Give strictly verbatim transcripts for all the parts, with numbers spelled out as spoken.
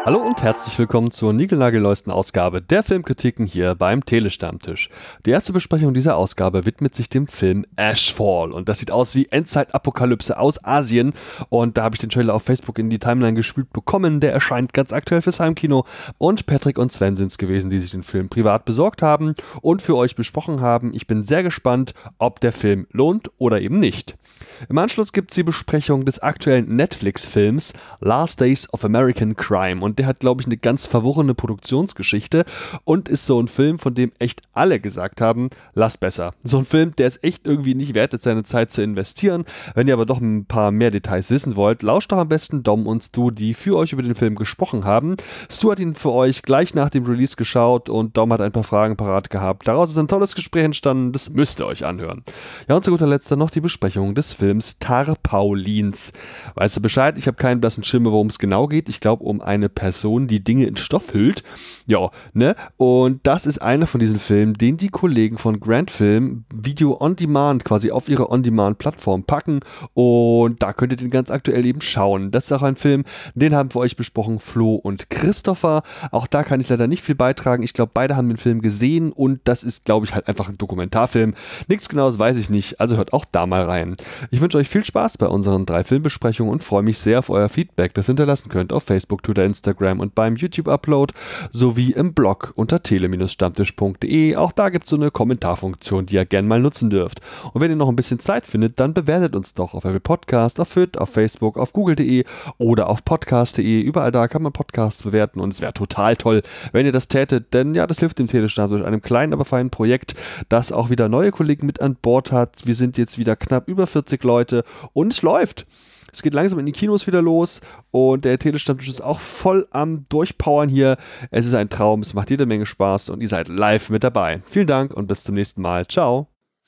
Hallo und herzlich willkommen zur niegelnagelneuesten Ausgabe der Filmkritiken hier beim Telestammtisch. Die erste Besprechung dieser Ausgabe widmet sich dem Film Ashfall und das sieht aus wie Endzeitapokalypse aus Asien und da habe ich den Trailer auf Facebook in die Timeline gespült bekommen, der erscheint ganz aktuell fürs Heimkino und Patrick und Sven sind es gewesen, die sich den Film privat besorgt haben und für euch besprochen haben. Ich bin sehr gespannt, ob der Film lohnt oder eben nicht. Im Anschluss gibt es die Besprechung des aktuellen Netflix-Films Last Days of American Crime und der hat, glaube ich, eine ganz verworrene Produktionsgeschichte und ist so ein Film, von dem echt alle gesagt haben, lass besser. So ein Film, der es echt irgendwie nicht wert ist, seine Zeit zu investieren. Wenn ihr aber doch ein paar mehr Details wissen wollt, lauscht doch am besten Dom und Stu, die für euch über den Film gesprochen haben. Stu hat ihn für euch gleich nach dem Release geschaut und Dom hat ein paar Fragen parat gehabt. Daraus ist ein tolles Gespräch entstanden, das müsst ihr euch anhören. Ja, und zu guter Letzt dann noch die Besprechung des Films Tarpaulins. Weißt du Bescheid? Ich habe keinen blassen Schimmer, worum es genau geht. Ich glaube, um eine Person, die Dinge in Stoff hüllt. Ja, ne? Und das ist einer von diesen Filmen, den die Kollegen von Grand Film Video on Demand quasi auf ihre On-Demand-Plattform packen. Und da könnt ihr den ganz aktuell eben schauen. Das ist auch ein Film, den haben für euch besprochen Flo und Christopher. Auch da kann ich leider nicht viel beitragen. Ich glaube, beide haben den Film gesehen und das ist, glaube ich, halt einfach ein Dokumentarfilm. Nichts Genaues weiß ich nicht, also hört auch da mal rein. Ich wünsche euch viel Spaß bei unseren drei Filmbesprechungen und freue mich sehr auf euer Feedback, das ihr hinterlassen könnt auf Facebook, Twitter, Instagram und beim YouTube-Upload sowie im Blog unter tele-stammtisch punkt de. Auch da gibt es so eine Kommentarfunktion, die ihr gerne mal nutzen dürft. Und wenn ihr noch ein bisschen Zeit findet, dann bewertet uns doch auf Apple Podcast, auf F Y T, auf Facebook, auf google punkt de oder auf podcast punkt de. Überall da kann man Podcasts bewerten und es wäre total toll, wenn ihr das tätet, denn ja, das hilft dem Telestammtisch, einem kleinen, aber feinen Projekt, das auch wieder neue Kollegen mit an Bord hat. Wir sind jetzt wieder knapp über vierzig Leute und es läuft. Es geht langsam in die Kinos wieder los und der Telestammtisch ist auch voll am Durchpowern hier. Es ist ein Traum, es macht jede Menge Spaß und ihr seid live mit dabei. Vielen Dank und bis zum nächsten Mal. Ciao.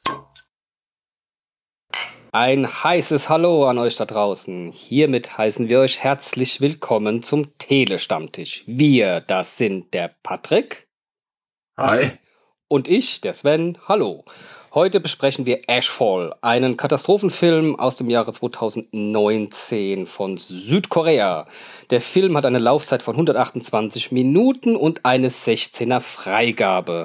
Ein heißes Hallo an euch da draußen. Hiermit heißen wir euch herzlich willkommen zum Telestammtisch. Wir, das sind der Patrick. Hi. Und ich, der Sven. Hallo. Heute besprechen wir Ashfall, einen Katastrophenfilm aus dem Jahre zweitausendneunzehn von Südkorea. Der Film hat eine Laufzeit von hundertachtundzwanzig Minuten und eine sechzehner Freigabe.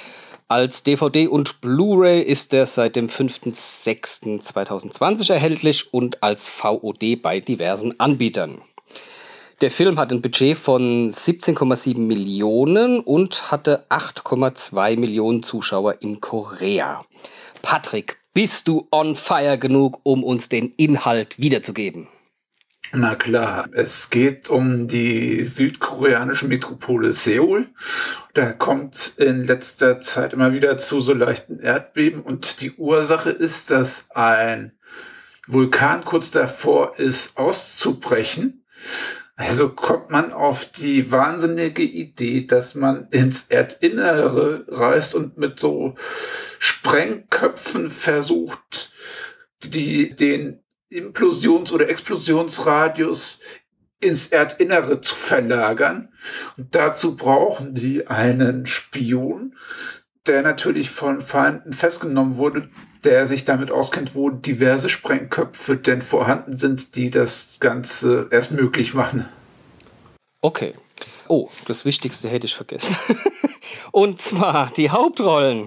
Als D V D und Blu-ray ist er seit dem fünften sechsten zweitausendzwanzig erhältlich und als V O D bei diversen Anbietern. Der Film hat ein Budget von siebzehn Komma sieben Millionen und hatte acht Komma zwei Millionen Zuschauer in Korea. Patrick, bist du on fire genug, um uns den Inhalt wiederzugeben? Na klar, es geht um die südkoreanische Metropole Seoul. Da kommt in letzter Zeit immer wieder zu so leichten Erdbeben und die Ursache ist, dass ein Vulkan kurz davor ist auszubrechen. Also kommt man auf die wahnsinnige Idee, dass man ins Erdinnere reist und mit so Sprengköpfen versucht, die den Implosions- oder Explosionsradius ins Erdinnere zu verlagern. Und dazu brauchen die einen Spion, der natürlich von Feinden festgenommen wurde, der sich damit auskennt, wo diverse Sprengköpfe denn vorhanden sind, die das Ganze erst möglich machen. Okay. Oh, das Wichtigste hätte ich vergessen. Und zwar die Hauptrollen.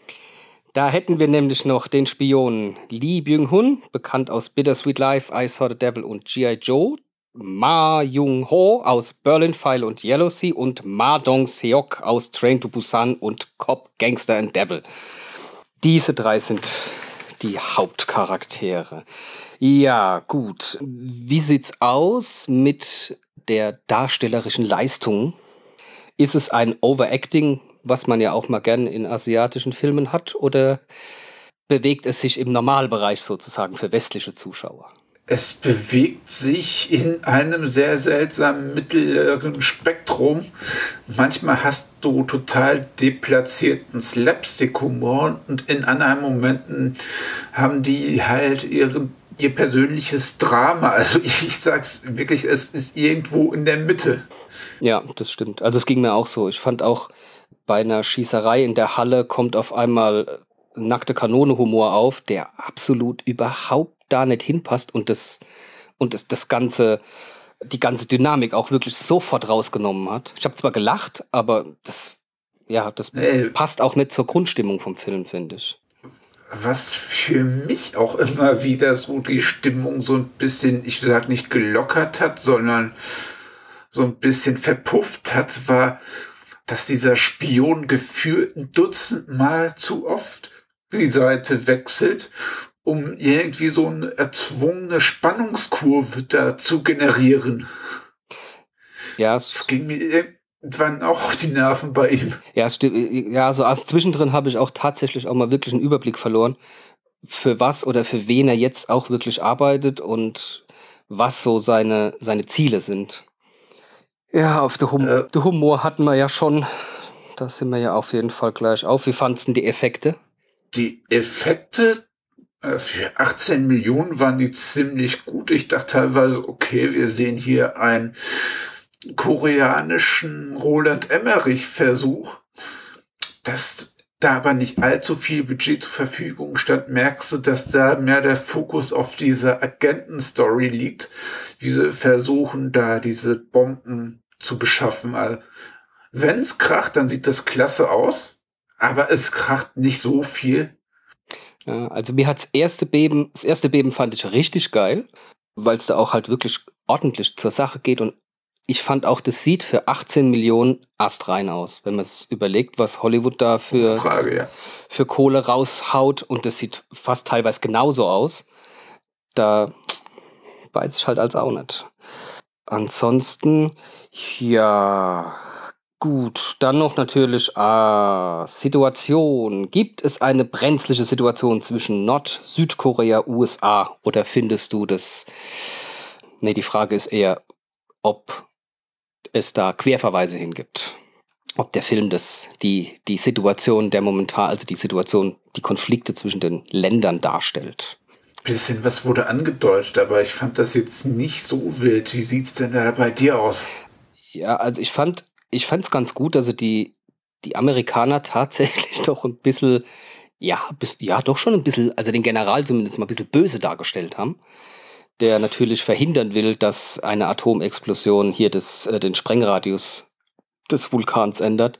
Da hätten wir nämlich noch den Spion Lee Byung-hun, bekannt aus Bittersweet Life, I Saw the Devil und G I. Joe. Ma Jung-ho aus Berlin File und Yellowsea und Ma Dong-seok aus Train to Busan und Cop, Gangster and Devil. Diese drei sind die Hauptcharaktere. Ja, gut. Wie sieht's aus mit der darstellerischen Leistung? Ist es ein Overacting, was man ja auch mal gerne in asiatischen Filmen hat, oder bewegt es sich im Normalbereich sozusagen für westliche Zuschauer? Es bewegt sich in einem sehr seltsamen mittleren Spektrum. Manchmal hast du total deplatzierten Slapstick-Humor und in anderen Momenten haben die halt ihren, ihr persönliches Drama. Also ich, ich sag's wirklich, es ist irgendwo in der Mitte. Ja, das stimmt. Also es ging mir auch so. Ich fand auch, bei einer Schießerei in der Halle kommt auf einmal nackte Kanone-Humor auf, der absolut überhaupt da nicht hinpasst und das, und das, das Ganze die ganze Dynamik auch wirklich sofort rausgenommen hat. Ich habe zwar gelacht, aber das, ja, das Äh, passt auch nicht zur Grundstimmung vom Film, finde ich. Was für mich auch immer wieder so die Stimmung so ein bisschen, ich sag nicht gelockert hat, sondern so ein bisschen verpufft hat, war, dass dieser Spion gefühlt ein Dutzend Mal zu oft die Seite wechselt, um irgendwie so eine erzwungene Spannungskurve da zu generieren. Ja, Das es, ging mir irgendwann auch auf die Nerven bei ihm. ja, es sti- ja, so als zwischendrin habe ich auch tatsächlich auch mal wirklich einen Überblick verloren, für was oder für wen er jetzt auch wirklich arbeitet und was so seine, seine Ziele sind. Ja, auf der, hum Äh, der Humor hatten wir ja schon. Da sind wir ja auf jeden Fall gleich auf. Wie fandst du die Effekte? die Effekte äh, für achtzehn Millionen waren die ziemlich gut. Ich dachte teilweise, okay, wir sehen hier einen koreanischen Roland Emmerich-Versuch. Dass da aber nicht allzu viel Budget zur Verfügung stand, merkst du, dass da mehr der Fokus auf diese Agentenstory liegt. Diese versuchen da diese Bomben zu beschaffen. Also, wenn es kracht, dann sieht das klasse aus, aber es kracht nicht so viel. Ja, also mir hat das erste Beben, das erste Beben fand ich richtig geil, weil es da auch halt wirklich ordentlich zur Sache geht und ich fand auch, das sieht für achtzehn Millionen astrein aus, wenn man es überlegt, was Hollywood da für, Frage, ja. für Kohle raushaut und das sieht fast teilweise genauso aus. Da weiß ich halt als auch nicht. Ansonsten, ja, gut, dann noch natürlich ah, Situation. Gibt es eine brenzliche Situation zwischen Nord-, Südkorea, U S A oder findest du das? Nee, die Frage ist eher, ob es da Querverweise hingibt. Ob der Film das, die, die Situation der momentan, also die Situation, die Konflikte zwischen den Ländern darstellt. Bisschen was wurde angedeutet, aber ich fand das jetzt nicht so wild. Wie sieht's denn da bei dir aus? Ja, also ich fand, ich fand's ganz gut, also die, die Amerikaner tatsächlich doch ein bisschen, ja, bis, ja, doch schon ein bisschen, also den General zumindest mal ein bisschen böse dargestellt haben, der natürlich verhindern will, dass eine Atomexplosion hier das, äh, den Sprengradius des Vulkans ändert.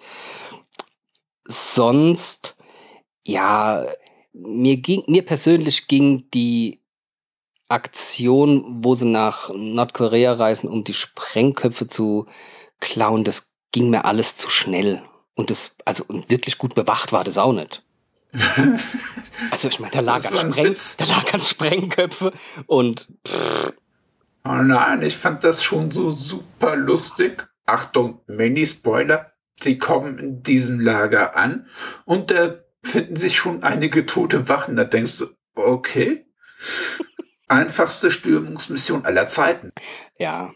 Sonst, ja, mir ging, mir persönlich ging die Aktion, wo sie nach Nordkorea reisen, um die Sprengköpfe zu klauen, das ging mir alles zu schnell. Und das, also und wirklich gut bewacht war das auch nicht. Also ich meine, da lag Das an war ein Spreng, Witz. da lag an Sprengköpfe und Oh nein, ich fand das schon so super lustig. Achtung, Mini-Spoiler. Sie kommen in diesem Lager an und da finden sich schon einige tote Wachen. Da denkst du, okay, einfachste Stürmungsmission aller Zeiten. ja,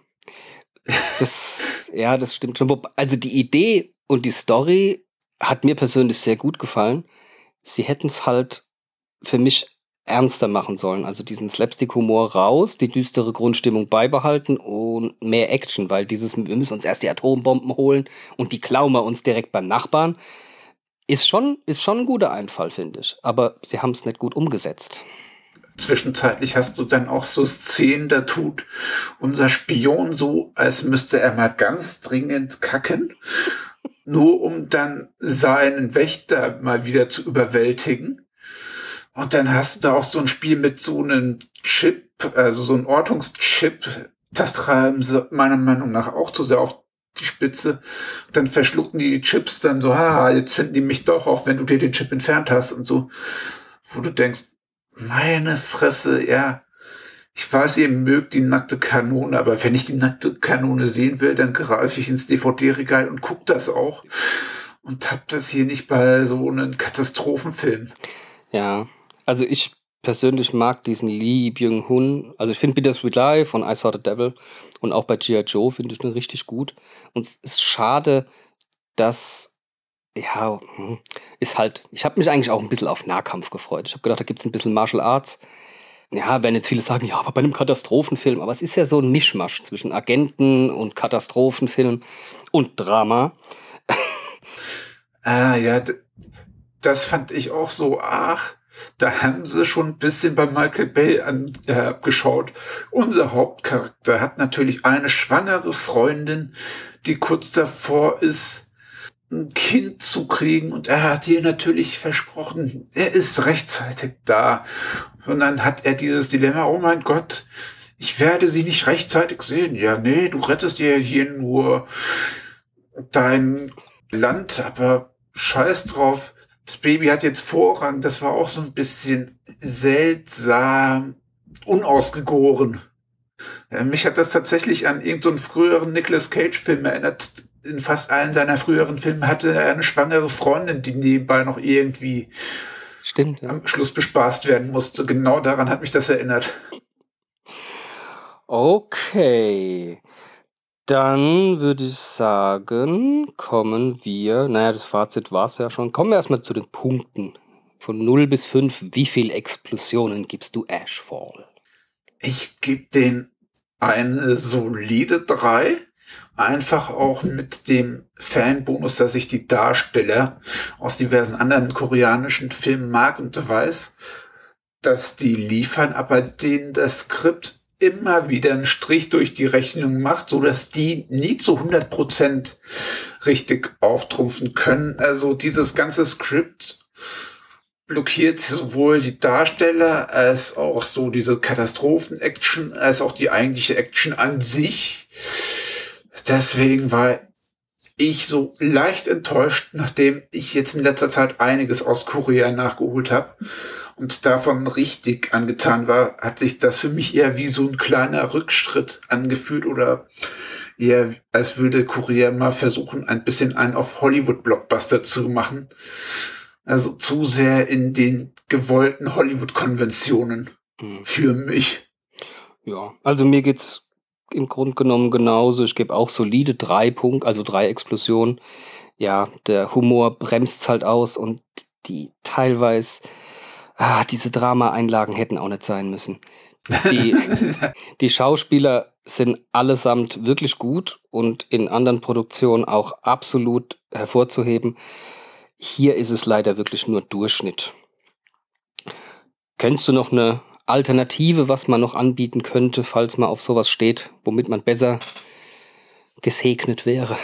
das, ja, das stimmt schon. Wobei- Also die Idee und die Story hat mir persönlich sehr gut gefallen. Sie hätten es halt für mich ernster machen sollen. Also diesen Slapstick-Humor raus, die düstere Grundstimmung beibehalten und mehr Action, weil dieses, wir müssen uns erst die Atombomben holen und die klauen wir uns direkt beim Nachbarn, ist schon, ist schon ein guter Einfall, finde ich. Aber sie haben es nicht gut umgesetzt. Zwischenzeitlich hast du dann auch so Szenen, da tut unser Spion so, als müsste er mal ganz dringend kacken, nur um dann seinen Wächter mal wieder zu überwältigen. Und dann hast du da auch so ein Spiel mit so einem Chip, also so ein Ortungschip. Das treiben sie meiner Meinung nach auch zu sehr auf die Spitze. Dann verschlucken die die Chips dann so, haha, jetzt finden die mich doch, auch wenn du dir den Chip entfernt hast und so. Wo du denkst, meine Fresse, ja, ich weiß, ihr mögt die nackte Kanone, aber wenn ich die nackte Kanone sehen will, dann greife ich ins D V D-Regal und guck das auch. Und hab das hier nicht bei so einem Katastrophenfilm. Ja, also ich persönlich mag diesen Lee Byung-hun. Also ich finde Bittersweet Life und I Saw the Devil und auch bei G I. Joe finde ich den richtig gut. Und es ist schade, dass, ja, hm, ist halt, ich habe mich eigentlich auch ein bisschen auf Nahkampf gefreut. Ich habe gedacht, da gibt es ein bisschen Martial Arts. Ja, werden jetzt viele sagen, ja, aber bei einem Katastrophenfilm. Aber es ist ja so ein Mischmasch zwischen Agenten und Katastrophenfilm und Drama. Ah ja, d- das fand ich auch so, ach, Da haben sie schon ein bisschen bei Michael Bay angeschaut. Äh, Unser Hauptcharakter hat natürlich eine schwangere Freundin, die kurz davor ist, ein Kind zu kriegen. Und er hat ihr natürlich versprochen, er ist rechtzeitig da. Und dann hat er dieses Dilemma, oh mein Gott, ich werde sie nicht rechtzeitig sehen. Ja, nee, du rettest dir hier nur dein Land, aber scheiß drauf. Das Baby hat jetzt Vorrang. Das war auch so ein bisschen seltsam, unausgegoren. Ja, mich hat das tatsächlich an irgendeinen früheren Nicolas Cage-Film erinnert. In fast allen seiner früheren Filme hatte er eine schwangere Freundin, die nebenbei noch irgendwie Stimmt, ja. am Schluss bespaßt werden musste. Genau daran hat mich das erinnert. Okay. Dann würde ich sagen, kommen wir, naja, das Fazit war es ja schon, kommen wir erstmal zu den Punkten. Von null bis fünf, wie viele Explosionen gibst du Ashfall? Ich gebe den eine solide drei. Einfach auch mit dem Fanbonus, dass ich die Darsteller aus diversen anderen koreanischen Filmen mag und weiß, dass die liefern, aber denen das Skript immer wieder einen Strich durch die Rechnung macht, so dass die nie zu hundert Prozent richtig auftrumpfen können. Also dieses ganze Skript blockiert sowohl die Darsteller als auch so diese Katastrophen-Action, als auch die eigentliche Action an sich. Deswegen war ich so leicht enttäuscht, nachdem ich jetzt in letzter Zeit einiges aus Korea nachgeholt habe und davon richtig angetan war, hat sich das für mich eher wie so ein kleiner Rückschritt angefühlt oder eher als würde Korea mal versuchen, ein bisschen einen auf Hollywood-Blockbuster zu machen. Also zu sehr in den gewollten Hollywood-Konventionen Hm. für mich. Ja, also mir geht's im Grunde genommen genauso. Ich gebe auch solide drei Punkte, also drei Explosionen. Ja, der Humor bremst halt aus und die teilweise, ah, diese Drama-Einlagen hätten auch nicht sein müssen. Die, die Schauspieler sind allesamt wirklich gut und in anderen Produktionen auch absolut hervorzuheben. Hier ist es leider wirklich nur Durchschnitt. Kennst du noch eine Alternative, was man noch anbieten könnte, falls man auf sowas steht, womit man besser gesegnet wäre?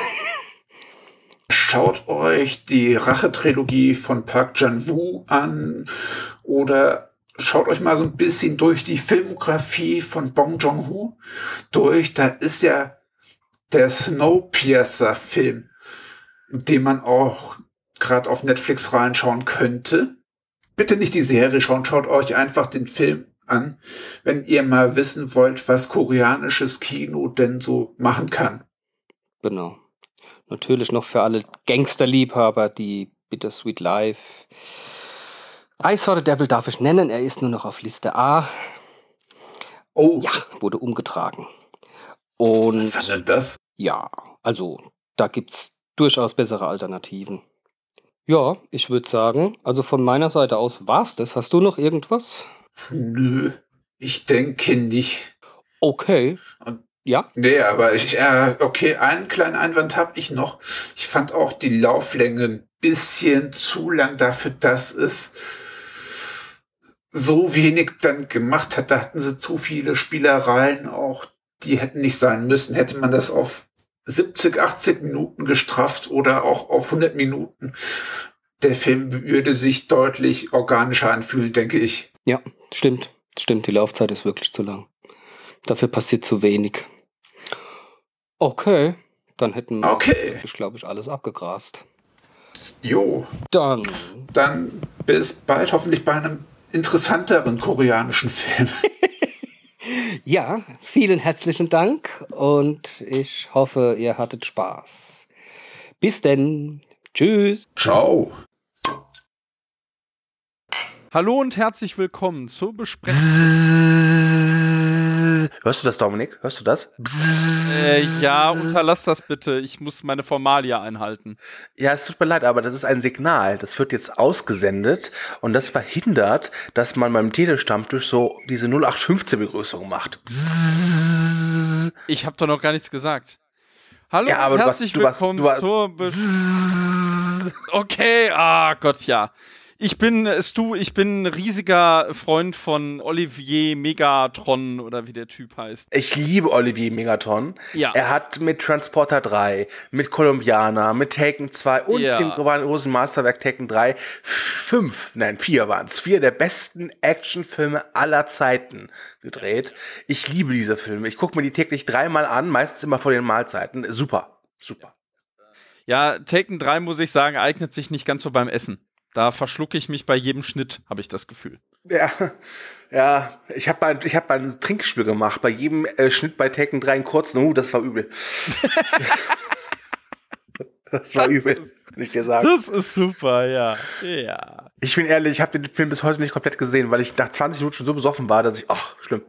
Schaut euch die Rache-Trilogie von Park Chan-wook an oder schaut euch mal so ein bisschen durch die Filmografie von Bong Joon-ho durch. Da ist ja der Snowpiercer-Film, den man auch gerade auf Netflix reinschauen könnte. Bitte nicht die Serie schauen, schaut euch einfach den Film an, wenn ihr mal wissen wollt, was koreanisches Kino denn so machen kann. Genau. Natürlich noch für alle Gangsterliebhaber, die Bittersweet Life. I Saw the Devil darf ich nennen, er ist nur noch auf Liste A. Oh, Ja, wurde umgetragen. Und was war denn das? ja, also da gibt's durchaus bessere Alternativen. Ja, ich würde sagen, also von meiner Seite aus war's das. Hast du noch irgendwas? Nö, ich denke nicht. Okay. Und Ja? Nee, aber ich, äh, okay, einen kleinen Einwand habe ich noch. Ich fand auch die Lauflänge ein bisschen zu lang dafür, dass es so wenig dann gemacht hat. Da hatten sie zu viele Spielereien auch, die hätten nicht sein müssen. Hätte man das auf siebzig, achtzig Minuten gestrafft oder auch auf hundert Minuten, der Film würde sich deutlich organischer anfühlen, denke ich. Ja, stimmt. Stimmt, die Laufzeit ist wirklich zu lang. Dafür passiert zu wenig. Okay, dann hätten wir, Okay, glaube ich, alles abgegrast. jo, Dann, dann bis bald hoffentlich bei einem interessanteren koreanischen Film. ja, vielen herzlichen Dank und ich hoffe, ihr hattet Spaß. Bis denn. Tschüss. Ciao. Hallo und herzlich willkommen zur Besprechung. Hörst du das, Dominik? Hörst du das? Äh, ja, unterlass das bitte. Ich muss meine Formalie einhalten. Ja, es tut mir leid, aber das ist ein Signal. Das wird jetzt ausgesendet und das verhindert, dass man beim Telestammtisch so diese null acht fünfzehn Begrüßung macht. Ich habe doch noch gar nichts gesagt. Hallo Ja, aber und du warst- herzlich du warst- willkommen du warst- zur Bes Okay, ah Gott, ja. Ich bin, Stu, ich bin ein riesiger Freund von Olivier Megatron oder wie der Typ heißt. Ich liebe Olivier Megatron. Ja. Er hat mit Transporter drei, mit Columbiana, mit Taken zwei und Ja. dem großen Masterwerk Taken drei fünf, nein, vier waren es, vier der besten Actionfilme aller Zeiten gedreht. Ich liebe diese Filme. Ich gucke mir die täglich dreimal an, meistens immer vor den Mahlzeiten. Super, super. Ja, Taken drei, muss ich sagen, eignet sich nicht ganz so beim Essen. Da verschlucke ich mich bei jedem Schnitt, habe ich das Gefühl. Ja, ja, ich habe mal, ich hab mal ein Trinkspiel gemacht. Bei jedem äh, Schnitt bei Taken drei einen kurzen, uh, das war übel. Das war übel, kann ich dir sagen. Das ist super, ja. Ja. Ich bin ehrlich, ich habe den Film bis heute nicht komplett gesehen, weil ich nach zwanzig Minuten schon so besoffen war, dass ich, ach, schlimm.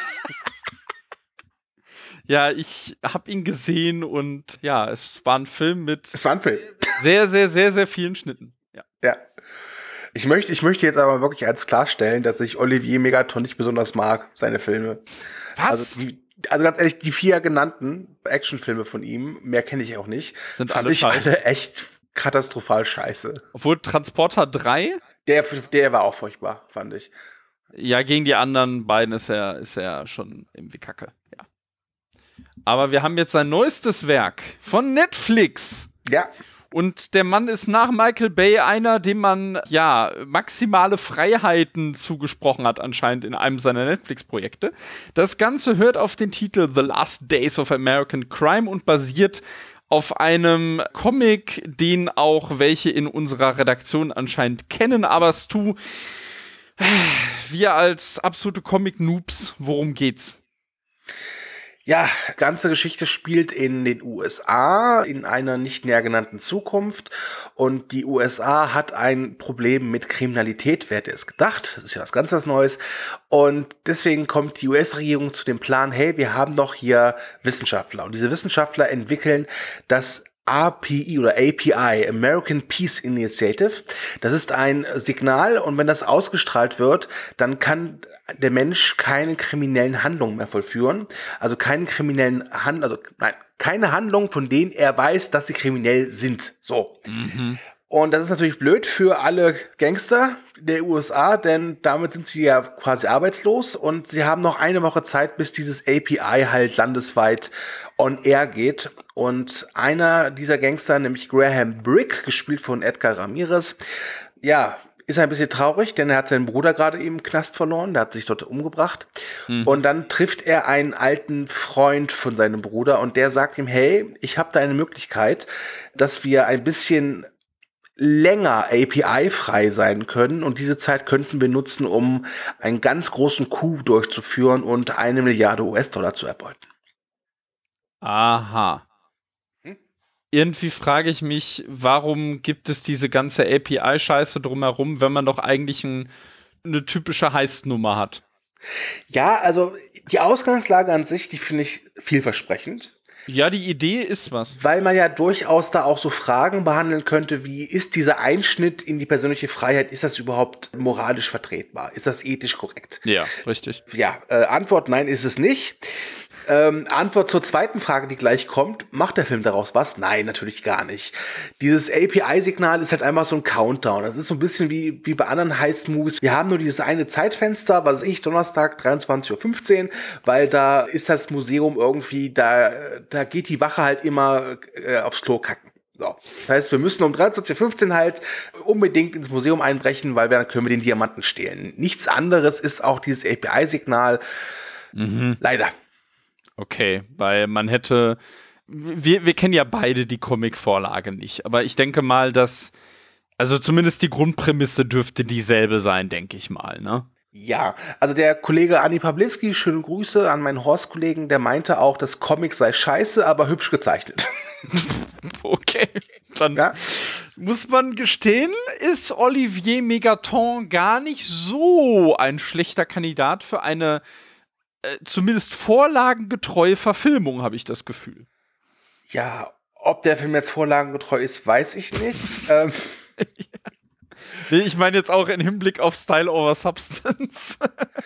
Ja, ich habe ihn gesehen und ja, es war ein Film mit Es war ein Film. sehr, sehr, sehr, sehr vielen Schnitten. Ja. Ja. Ich möchte, ich möchte jetzt aber wirklich als klarstellen, dass ich Olivier Megatron nicht besonders mag, seine Filme. Was? Also, die, also ganz ehrlich, die vier genannten Actionfilme von ihm, mehr kenne ich auch nicht, Sind fand alle ich scheiße. alle echt katastrophal scheiße. Obwohl Transporter drei, Der, der war auch furchtbar, fand ich. ja, gegen die anderen beiden ist er, ist er schon irgendwie kacke. Ja. Aber wir haben jetzt sein neuestes Werk von Netflix. Ja. Und der Mann ist nach Michael Bay einer, dem man, ja, maximale Freiheiten zugesprochen hat, anscheinend in einem seiner Netflix-Projekte. Das Ganze hört auf den Titel The Last Days of American Crime und basiert auf einem Comic, den auch welche in unserer Redaktion anscheinend kennen. Aber Stu, wir als absolute Comic-Noobs, worum geht's? Ja, ganze Geschichte spielt in den U S A in einer nicht näher genannten Zukunft und die U S A hat ein Problem mit Kriminalität, wer hätte es gedacht, das ist ja was ganz was Neues und deswegen kommt die U S-Regierung zu dem Plan, hey, wir haben doch hier Wissenschaftler und diese Wissenschaftler entwickeln das A P I oder A P I, American Peace Initiative. Das ist ein Signal und wenn das ausgestrahlt wird, dann kann der Mensch keine kriminellen Handlungen mehr vollführen. Also keine kriminellen Handlungen, also nein, keine Handlungen, von denen er weiß, dass sie kriminell sind. So. Mhm. Und das ist natürlich blöd für alle Gangster der U S A, denn damit sind sie ja quasi arbeitslos und sie haben noch eine Woche Zeit, bis dieses A P I halt landesweit on air geht. Und einer dieser Gangster, nämlich Graham Brick, gespielt von Edgar Ramirez, ja, ist ein bisschen traurig, denn er hat seinen Bruder gerade im Knast verloren, der hat sich dort umgebracht. Mhm. Und dann trifft er einen alten Freund von seinem Bruder und der sagt ihm, hey, ich habe da eine Möglichkeit, dass wir ein bisschen länger A P I-frei sein können und diese Zeit könnten wir nutzen, um einen ganz großen Coup durchzuführen und eine Milliarde U S-Dollar zu erbeuten. Aha. Hm? Irgendwie frage ich mich, warum gibt es diese ganze A P I-Scheiße drumherum, wenn man doch eigentlich ein, eine typische Heist-Nummer hat? Ja, also die Ausgangslage an sich, die finde ich vielversprechend. Ja, die Idee ist was. Weil man ja durchaus da auch so Fragen behandeln könnte, wie ist dieser Einschnitt in die persönliche Freiheit, ist das überhaupt moralisch vertretbar? Ist das ethisch korrekt? Ja, richtig. Ja, äh, Antwort, nein, ist es nicht. Ähm, Antwort zur zweiten Frage, die gleich kommt, macht der Film daraus was? Nein, natürlich gar nicht. Dieses A P I-Signal ist halt einfach so ein Countdown. Das ist so ein bisschen wie, wie bei anderen Heist-Movies. Wir haben nur dieses eine Zeitfenster, was weiß ich, Donnerstag, dreiundzwanzig Uhr fünfzehn, weil da ist das Museum irgendwie, da, da geht die Wache halt immer äh, aufs Klo kacken. So. Das heißt, wir müssen um dreiundzwanzig Uhr fünfzehn halt unbedingt ins Museum einbrechen, weil wir, dann können wir den Diamanten stehlen. Nichts anderes ist auch dieses A P I-Signal. Mhm. Leider. Okay, weil man hätte, wir, wir kennen ja beide die Comic-Vorlage nicht, aber ich denke mal, dass, also zumindest die Grundprämisse dürfte dieselbe sein, denke ich mal, ne? Ja, also der Kollege Anni Pawlitzki, schöne Grüße an meinen Horst-Kollegen, der meinte auch, das Comic sei scheiße, aber hübsch gezeichnet. Okay, dann ja. Muss man gestehen, ist Olivier Megatron gar nicht so ein schlechter Kandidat für eine Äh, zumindest vorlagengetreue Verfilmung, habe ich das Gefühl. Ja, ob der Film jetzt vorlagengetreu ist, weiß ich nicht. ähm. Ja. Nee, ich meine jetzt auch im Hinblick auf Style over Substance.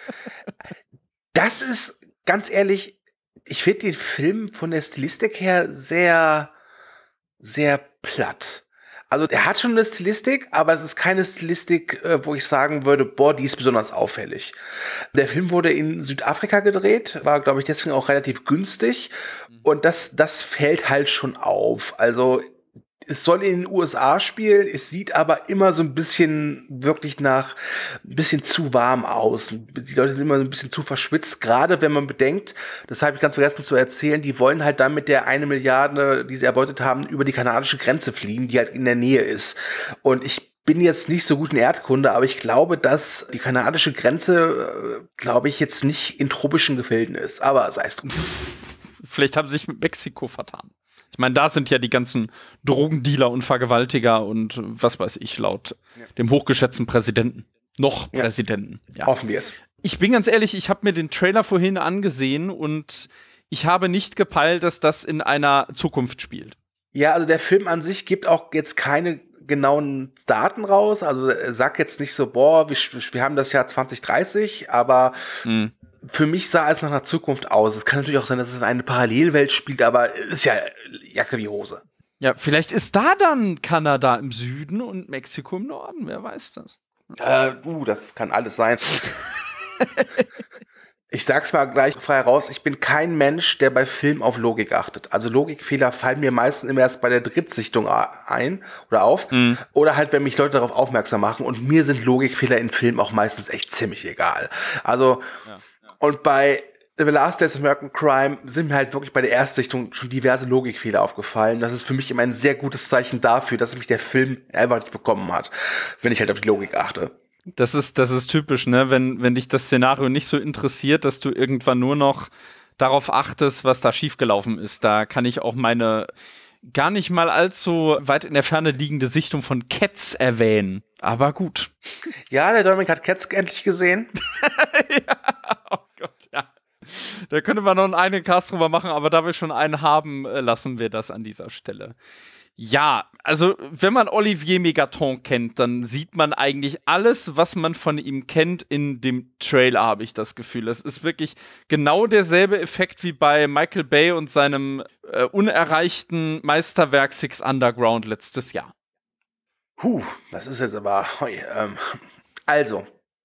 Das ist, ganz ehrlich, ich finde den Film von der Stilistik her sehr, sehr platt. Also er hat schon eine Stilistik, aber es ist keine Stilistik, äh, wo ich sagen würde, boah, die ist besonders auffällig. Der Film wurde in Südafrika gedreht, war, glaube ich, deswegen auch relativ günstig. Und das, das fällt halt schon auf. Also es soll in den U S A spielen, es sieht aber immer so ein bisschen wirklich nach ein bisschen zu warm aus. Die Leute sind immer so ein bisschen zu verschwitzt, gerade wenn man bedenkt, das habe ich ganz vergessen zu erzählen, die wollen halt dann mit der eine Milliarde, die sie erbeutet haben, über die kanadische Grenze fliegen, die halt in der Nähe ist. Und ich bin jetzt nicht so gut in Erdkunde, aber ich glaube, dass die kanadische Grenze, glaube ich, jetzt nicht in tropischen Gefilden ist. Aber sei es drum. Vielleicht haben sie sich mit Mexiko vertan. Ich meine, da sind ja die ganzen Drogendealer und Vergewaltiger und was weiß ich, laut ja. dem hochgeschätzten Präsidenten. Noch ja. Präsidenten. Ja. Hoffen wir es. Ich bin ganz ehrlich, ich habe mir den Trailer vorhin angesehen und ich habe nicht gepeilt, dass das in einer Zukunft spielt. Ja, also der Film an sich gibt auch jetzt keine genauen Daten raus. Also er sagt jetzt nicht so, boah, wir, wir haben das Jahr zwanzig dreißig, aber mhm. für mich sah es nach einer Zukunft aus. Es kann natürlich auch sein, dass es in eine Parallelwelt spielt, aber ist ja Jacke wie Hose. Ja, vielleicht ist da dann Kanada im Süden und Mexiko im Norden. Wer weiß das? Äh, uh, das kann alles sein. Ich sag's mal gleich frei raus, ich bin kein Mensch, der bei Filmen auf Logik achtet. Also Logikfehler fallen mir meistens immer erst bei der Drittsichtung ein oder auf. Mhm. Oder halt, wenn mich Leute darauf aufmerksam machen. Und mir sind Logikfehler in Filmen auch meistens echt ziemlich egal. Also, ja, ja. Und bei The Last Days of American Crime sind mir halt wirklich bei der Erstsichtung schon diverse Logikfehler aufgefallen. Das ist für mich immer ein sehr gutes Zeichen dafür, dass mich der Film einfach nicht bekommen hat, wenn ich halt auf die Logik achte. Das ist, das ist typisch, ne? Wenn, wenn dich das Szenario nicht so interessiert, dass du irgendwann nur noch darauf achtest, was da schiefgelaufen ist. Da kann ich auch meine gar nicht mal allzu weit in der Ferne liegende Sichtung von Cats erwähnen. Aber gut. Ja, der Dominik hat Cats endlich gesehen. Ja, oh Gott, ja. Da könnte man noch einen Cast drüber machen, aber da wir schon einen haben, lassen wir das an dieser Stelle. Ja, also wenn man Olivier Megaton kennt, dann sieht man eigentlich alles, was man von ihm kennt, in dem Trailer, habe ich das Gefühl. Es ist wirklich genau derselbe Effekt wie bei Michael Bay und seinem äh, unerreichten Meisterwerk Six Underground letztes Jahr. Puh, das ist jetzt aber... Ähm, also,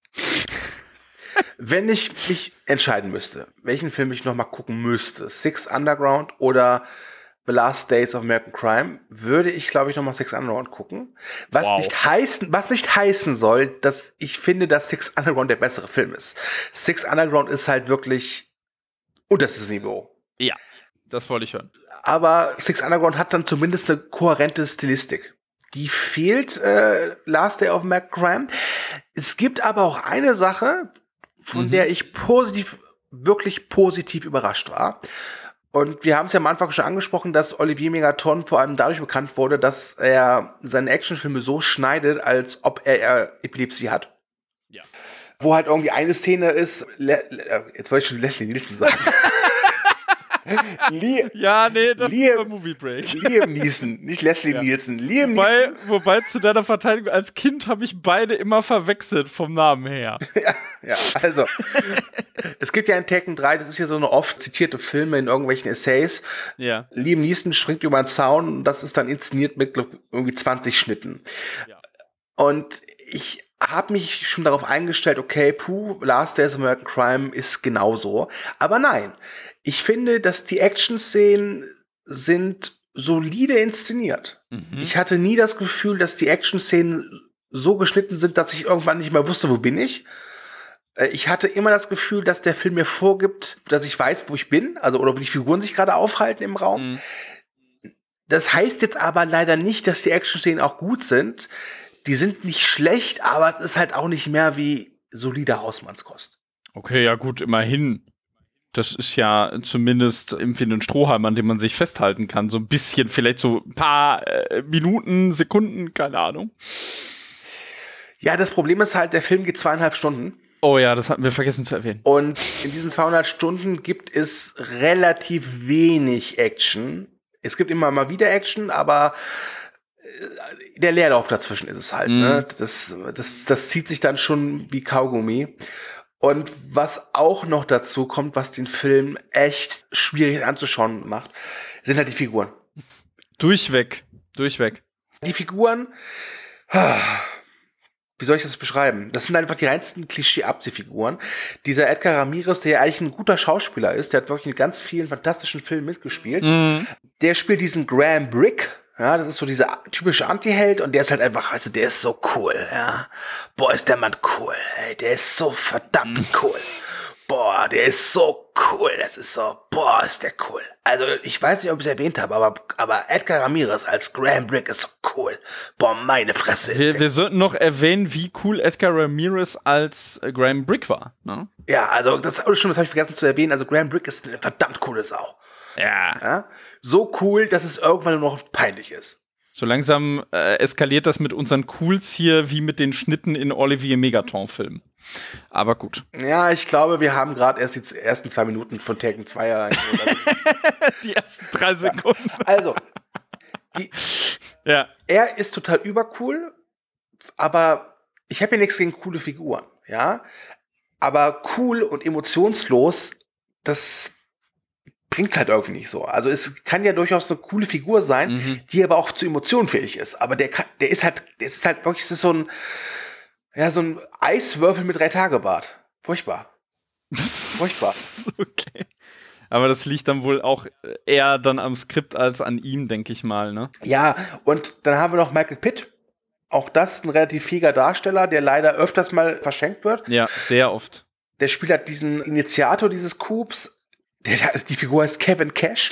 wenn ich mich entscheiden müsste, welchen Film ich noch mal gucken müsste, Six Underground oder The Last Days of American Crime, würde ich, glaube ich, noch mal Six Underground gucken. Was, wow. nicht heißen, was nicht heißen soll, dass ich finde, dass Six Underground der bessere Film ist. Six Underground ist halt wirklich unterstes Niveau. Ja, das wollte ich hören. Aber Six Underground hat dann zumindest eine kohärente Stilistik. Die fehlt äh, Last Day of American Crime. Es gibt aber auch eine Sache, von mhm. der ich positiv, wirklich positiv überrascht war. Und wir haben es ja am Anfang schon angesprochen, dass Olivier Megaton vor allem dadurch bekannt wurde, dass er seine Actionfilme so schneidet, als ob er, er Epilepsie hat. Ja. Wo halt irgendwie eine Szene ist, Le- Le- jetzt wollte ich schon Leslie Nielsen sagen. Lie- ja, nee, das Liam, ist ein Movie Break. Liam Neeson, nicht Leslie ja. Nielsen. Liam wobei, Neeson. Wobei zu deiner Verteidigung, als Kind habe ich beide immer verwechselt vom Namen her. ja, ja, also es gibt ja in Tekken drei, das ist ja so eine oft zitierte Filme in irgendwelchen Essays. Ja. Liam Neeson springt über den Zaun und das ist dann inszeniert mit glaub, irgendwie zwanzig Schnitten. Ja. Und ich habe mich schon darauf eingestellt, okay, puh, Last Days of American Crime ist genauso. Aber nein, ich finde, dass die Action-Szenen sind solide inszeniert. Mhm. Ich hatte nie das Gefühl, dass die Action-Szenen so geschnitten sind, dass ich irgendwann nicht mehr wusste, wo bin ich. Ich hatte immer das Gefühl, dass der Film mir vorgibt, dass ich weiß, wo ich bin, also oder wo die Figuren sich gerade aufhalten im Raum. Mhm. Das heißt jetzt aber leider nicht, dass die Action-Szenen auch gut sind. Die sind nicht schlecht, aber es ist halt auch nicht mehr wie solide Hausmannskost. Okay, ja gut, immerhin. Das ist ja zumindest irgendwie ein Strohhalm, an dem man sich festhalten kann. So ein bisschen, vielleicht so ein paar äh, Minuten, Sekunden, keine Ahnung. Ja, das Problem ist halt, der Film geht zweieinhalb Stunden. Oh ja, das hatten wir vergessen zu erwähnen. Und in diesen zweieinhalb Stunden gibt es relativ wenig Action. Es gibt immer mal wieder Action, aber der Leerlauf dazwischen ist es halt. Mm. Ne? Das, das, das zieht sich dann schon wie Kaugummi. Und was auch noch dazu kommt, was den Film echt schwierig anzuschauen macht, sind halt die Figuren. Durchweg. Durchweg. Die Figuren, wie soll ich das beschreiben? Das sind einfach die reinsten Klischee-Abziehfiguren. Dieser Edgar Ramirez, der ja eigentlich ein guter Schauspieler ist, der hat wirklich in ganz vielen fantastischen Filmen mitgespielt. Mhm. Der spielt diesen Graham Brick. Ja, das ist so dieser typische Anti-Held und der ist halt einfach, also der ist so cool, ja. Boah, ist der Mann cool, ey, der ist so verdammt cool. Boah, der ist so cool, das ist so, boah, ist der cool. Also, ich weiß nicht, ob ich es erwähnt habe, aber, aber Edgar Ramirez als Graham Brick ist so cool. Boah, meine Fresse. Wir, wir sollten noch erwähnen, wie cool Edgar Ramirez als äh, Graham Brick war, ne? Ja, also, das, oh, stimmt, das habe ich vergessen zu erwähnen, also Graham Brick ist eine verdammt coole Sau. Ja. ja. So cool, dass es irgendwann nur noch peinlich ist. So langsam äh, eskaliert das mit unseren Cools hier wie mit den Schnitten in Olivier Megaton-Filmen. Aber gut. Ja, ich glaube, wir haben gerade erst die ersten zwei Minuten von Taken zwei erreicht. Die ersten drei Sekunden. Ja. Also, die, ja. er ist total übercool, aber ich habe ja nichts gegen coole Figuren, ja. Aber cool und emotionslos, das bringt's halt irgendwie nicht so. Also es kann ja durchaus eine coole Figur sein, mhm. die aber auch zu Emotionen fähig ist. Aber der kann, der ist halt, der ist halt wirklich, das ist so ein, ja, so ein Eiswürfel mit drei Tage Bart. Furchtbar. Furchtbar. Okay. Aber das liegt dann wohl auch eher dann am Skript als an ihm, denke ich mal, ne? Ja, und dann haben wir noch Michael Pitt. Auch das ein relativ fähiger Darsteller, der leider öfters mal verschenkt wird. Ja, sehr oft. Der spielt halt diesen Initiator dieses Coups. Der, die Figur heißt Kevin Cash.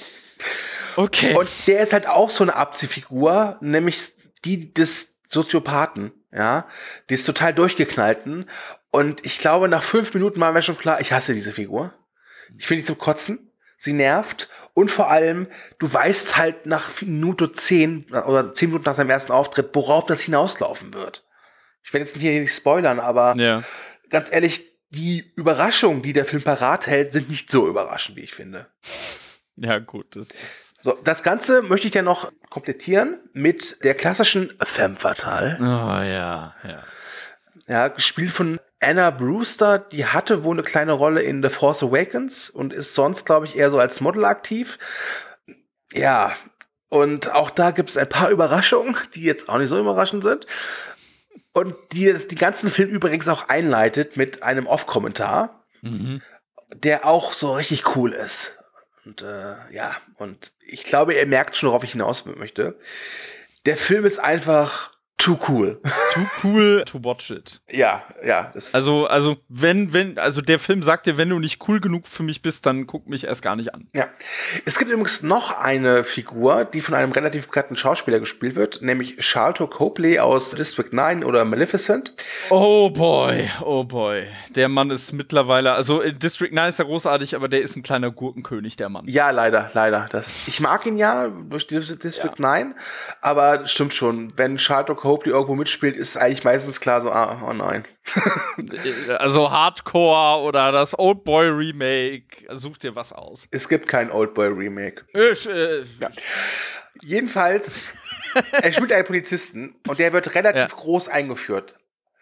Okay. Und der ist halt auch so eine Abziehfigur, nämlich die des Soziopathen, ja, die ist total durchgeknallten. Und ich glaube, nach fünf Minuten war mir schon klar, ich hasse diese Figur. Ich finde die zum Kotzen. Sie nervt. Und vor allem, du weißt halt nach Minute zehn oder zehn Minuten nach seinem ersten Auftritt, worauf das hinauslaufen wird. Ich werde jetzt hier nicht spoilern, aber ja. Ganz ehrlich, die Überraschungen, die der Film parat hält, sind nicht so überraschend, wie ich finde. Ja, gut, das ist. So, das Ganze möchte ich ja noch komplettieren mit der klassischen Femme Fatale. Oh, ja, ja. Ja, gespielt von Anna Brewster, die hatte wohl eine kleine Rolle in The Force Awakens und ist sonst, glaube ich, eher so als Model aktiv. Ja, und auch da gibt es ein paar Überraschungen, die jetzt auch nicht so überraschend sind. Und die das den ganzen Film übrigens auch einleitet mit einem Off-Kommentar, mhm. der auch so richtig cool ist. Und äh, ja, und ich glaube, ihr merkt schon, worauf ich hinaus möchte. Der Film ist einfach too cool. Too cool to watch it. Ja, ja. Das also, also, wenn, wenn, also der Film sagt dir, wenn du nicht cool genug für mich bist, dann guck mich erst gar nicht an. Ja. Es gibt übrigens noch eine Figur, die von einem relativ bekannten Schauspieler gespielt wird, nämlich Sharlto Copley aus District neun oder Maleficent. Oh boy, oh boy. Der Mann ist mittlerweile, also District neun ist ja großartig, aber der ist ein kleiner Gurkenkönig, der Mann. Ja, leider, leider. Das, ich mag ihn ja durch District ja. neun, aber stimmt schon, wenn Sharlto Copley irgendwo mitspielt, ist eigentlich meistens klar so, ah, oh nein. Also Hardcore oder das Oldboy Remake, such dir was aus. Es gibt kein Oldboy Remake. Ich, äh, ja. Jedenfalls, er spielt einen Polizisten und der wird relativ ja. groß eingeführt.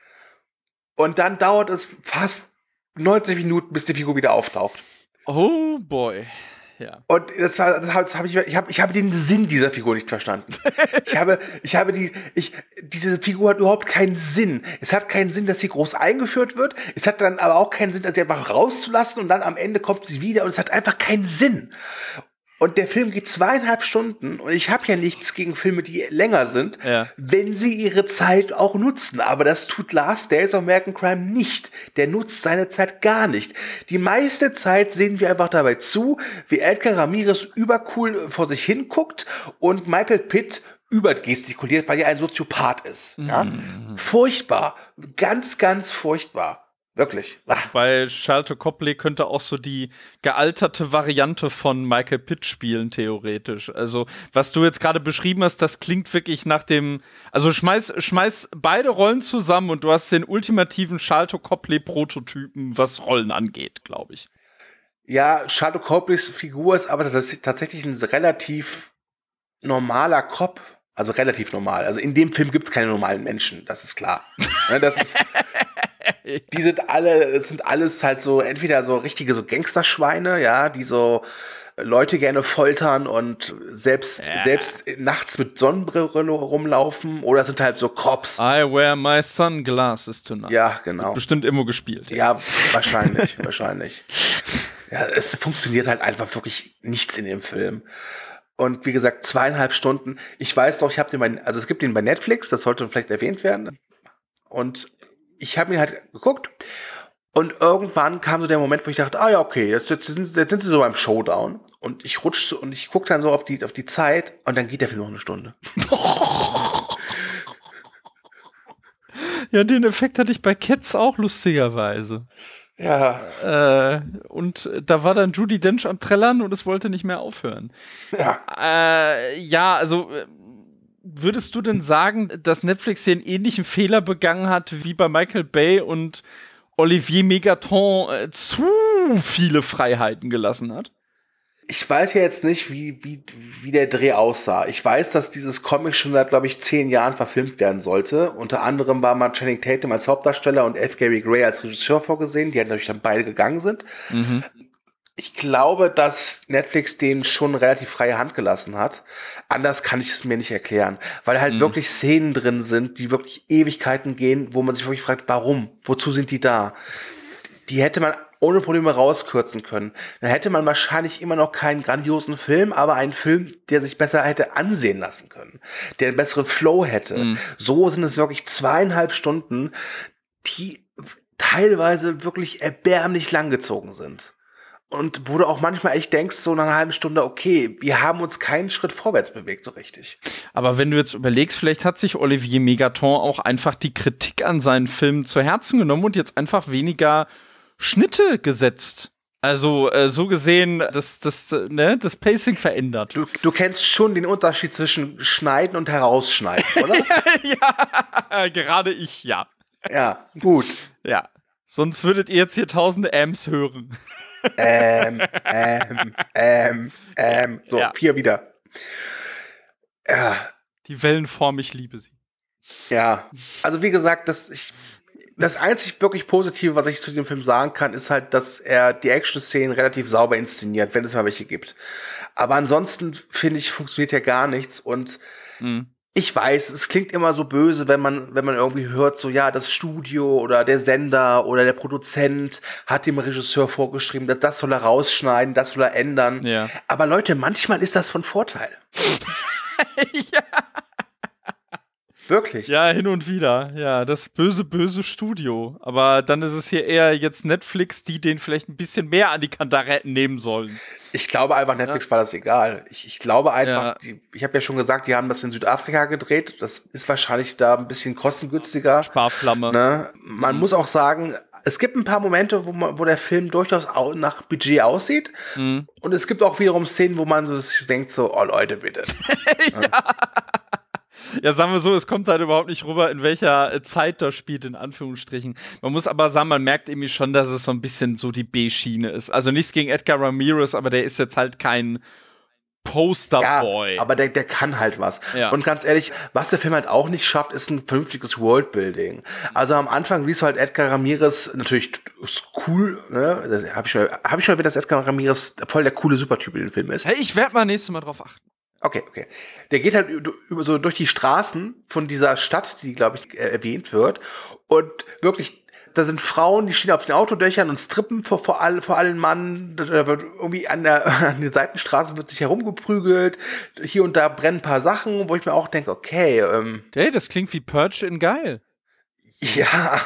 Und dann dauert es fast neunzig Minuten, bis die Figur wieder auftaucht. Oh boy. Ja. Und das war, das habe ich, ich habe, ich habe den Sinn dieser Figur nicht verstanden. ich habe, ich habe die, ich, diese Figur hat überhaupt keinen Sinn. Es hat keinen Sinn, dass sie groß eingeführt wird. Es hat dann aber auch keinen Sinn, sie einfach rauszulassen und dann am Ende kommt sie wieder und es hat einfach keinen Sinn. Und der Film geht zweieinhalb Stunden und ich habe ja nichts gegen Filme, die länger sind, ja. wenn sie ihre Zeit auch nutzen. Aber das tut Last Days of American Crime nicht. Der nutzt seine Zeit gar nicht. Die meiste Zeit sehen wir einfach dabei zu, wie Edgar Ramirez übercool vor sich hinguckt und Michael Pitt übergestikuliert, weil er ein Soziopath ist. Ja? Mhm. Furchtbar. Ganz, ganz furchtbar. Wirklich. Bei Sharlto Copley könnte auch so die gealterte Variante von Michael Pitt spielen, theoretisch. Also, was du jetzt gerade beschrieben hast, das klingt wirklich nach dem. Also, schmeiß, schmeiß beide Rollen zusammen und du hast den ultimativen Sharlto Copley-Prototypen, was Rollen angeht, glaube ich. Ja, Sharlto Copleys Figur ist aber tatsächlich ein relativ normaler Cop. Also, relativ normal. Also, in dem Film gibt es keine normalen Menschen, das ist klar. Das ist. Die sind alle, es sind alles halt so, entweder so richtige so Gangsterschweine, ja, die so Leute gerne foltern und selbst, Ja. selbst nachts mit Sonnenbrille rumlaufen oder sind halt so Cops. I wear my sunglasses tonight. Ja, genau. Bestimmt immer gespielt. Ja, wahrscheinlich, wahrscheinlich. Ja, es funktioniert halt einfach wirklich nichts in dem Film. Und wie gesagt, zweieinhalb Stunden. Ich weiß doch, ich habe den bei, also es gibt den bei Netflix, das sollte vielleicht erwähnt werden. Und ich habe ihn halt geguckt. Und irgendwann kam so der Moment, wo ich dachte, ah ja, okay, jetzt, jetzt, sind, jetzt sind sie so beim Showdown. Und ich rutsche so, und ich gucke dann so auf die, auf die Zeit und dann geht der Film noch eine Stunde. Ja, den Effekt hatte ich bei Cats auch lustigerweise. Ja. Äh, und da war dann Judi Dench am Trällern und es wollte nicht mehr aufhören. Ja. Äh, ja, also äh, würdest du denn sagen, dass Netflix hier einen ähnlichen Fehler begangen hat wie bei Michael Bay und Olivier Megaton äh, zu viele Freiheiten gelassen hat? Ich weiß ja jetzt nicht, wie, wie, wie der Dreh aussah. Ich weiß, dass dieses Comic schon seit, glaube ich, zehn Jahren verfilmt werden sollte. Unter anderem war mal Channing Tatum als Hauptdarsteller und F. Gary Gray als Regisseur vorgesehen, die halt natürlich dann beide gegangen sind. Mhm. Ich glaube, dass Netflix denen schon relativ freie Hand gelassen hat. Anders kann ich es mir nicht erklären. Weil halt Mhm. wirklich Szenen drin sind, die wirklich Ewigkeiten gehen, wo man sich wirklich fragt, warum? Wozu sind die da? Die hätte man ohne Probleme rauskürzen können. Dann hätte man wahrscheinlich immer noch keinen grandiosen Film, aber einen Film, der sich besser hätte ansehen lassen können. Der einen besseren Flow hätte. Mhm. So sind es wirklich zweieinhalb Stunden, die teilweise wirklich erbärmlich langgezogen sind. Und wo du auch manchmal echt denkst, so nach einer halben Stunde, okay, wir haben uns keinen Schritt vorwärts bewegt, so richtig. Aber wenn du jetzt überlegst, vielleicht hat sich Olivier Megaton auch einfach die Kritik an seinen Filmen zu Herzen genommen und jetzt einfach weniger Schnitte gesetzt. Also äh, so gesehen, das, das, äh, ne, das Pacing verändert. Du, du kennst schon den Unterschied zwischen Schneiden und Herausschneiden, oder? Ja, gerade ich, ja. Ja, gut. Ja. Sonst würdet ihr jetzt hier tausende Amps hören. Ähm, ähm, ähm, ähm. So, Ja. vier wieder. Ja, Die Wellenform, ich liebe sie. ja. Also wie gesagt, das, ich, das einzig wirklich Positive, was ich zu dem Film sagen kann, ist halt, dass er die Action-Szenen relativ sauber inszeniert, wenn es mal welche gibt. Aber ansonsten, finde ich, funktioniert ja gar nichts. Und Mhm. ich weiß, es klingt immer so böse, wenn man, wenn man irgendwie hört, so, ja, das Studio oder der Sender oder der Produzent hat dem Regisseur vorgeschrieben, dass das soll er rausschneiden, das soll er ändern. Ja. Aber Leute, manchmal ist das von Vorteil. Ja. Wirklich. Ja, hin und wieder. Ja, das böse, böse Studio. Aber dann ist es hier eher jetzt Netflix, die den vielleicht ein bisschen mehr an die Kandare nehmen sollen. Ich glaube einfach, Netflix war das egal. Ich, ich glaube einfach, Ja. die, ich habe ja schon gesagt, die haben das in Südafrika gedreht. Das ist wahrscheinlich da ein bisschen kostengünstiger. Sparflamme. Ne? Man Mhm. muss auch sagen, es gibt ein paar Momente, wo, man, wo der Film durchaus au- nach Budget aussieht. Mhm. Und es gibt auch wiederum Szenen, wo man so sich denkt, so, oh Leute, bitte. Ja, sagen wir so, es kommt halt überhaupt nicht rüber, in welcher äh, Zeit das spielt, in Anführungsstrichen. Man muss aber sagen, man merkt irgendwie schon, dass es so ein bisschen so die B-Schiene ist. Also nichts gegen Edgar Ramirez, aber der ist jetzt halt kein Posterboy. Ja, aber der, der kann halt was. Ja. Und ganz ehrlich, was der Film halt auch nicht schafft, ist ein vernünftiges Worldbuilding. Also am Anfang siehst du halt Edgar Ramirez, natürlich ist cool, ne? Das hab ich schon, hab ich schon erwähnt, dass Edgar Ramirez voll der coole Supertyp in dem Film ist. Hey, ich werde mal nächstes Mal drauf achten. Okay, okay. Der geht halt über, über so durch die Straßen von dieser Stadt, die, glaube ich, äh, erwähnt wird. Und wirklich, da sind Frauen, die stehen auf den Autodächern und strippen vor, vor, all, vor allen Mann. Da wird irgendwie an der, an den Seitenstraßen wird sich herumgeprügelt. Hier und da brennen ein paar Sachen, wo ich mir auch denke, okay, ähm, Hey, das klingt wie Purge in geil. ja.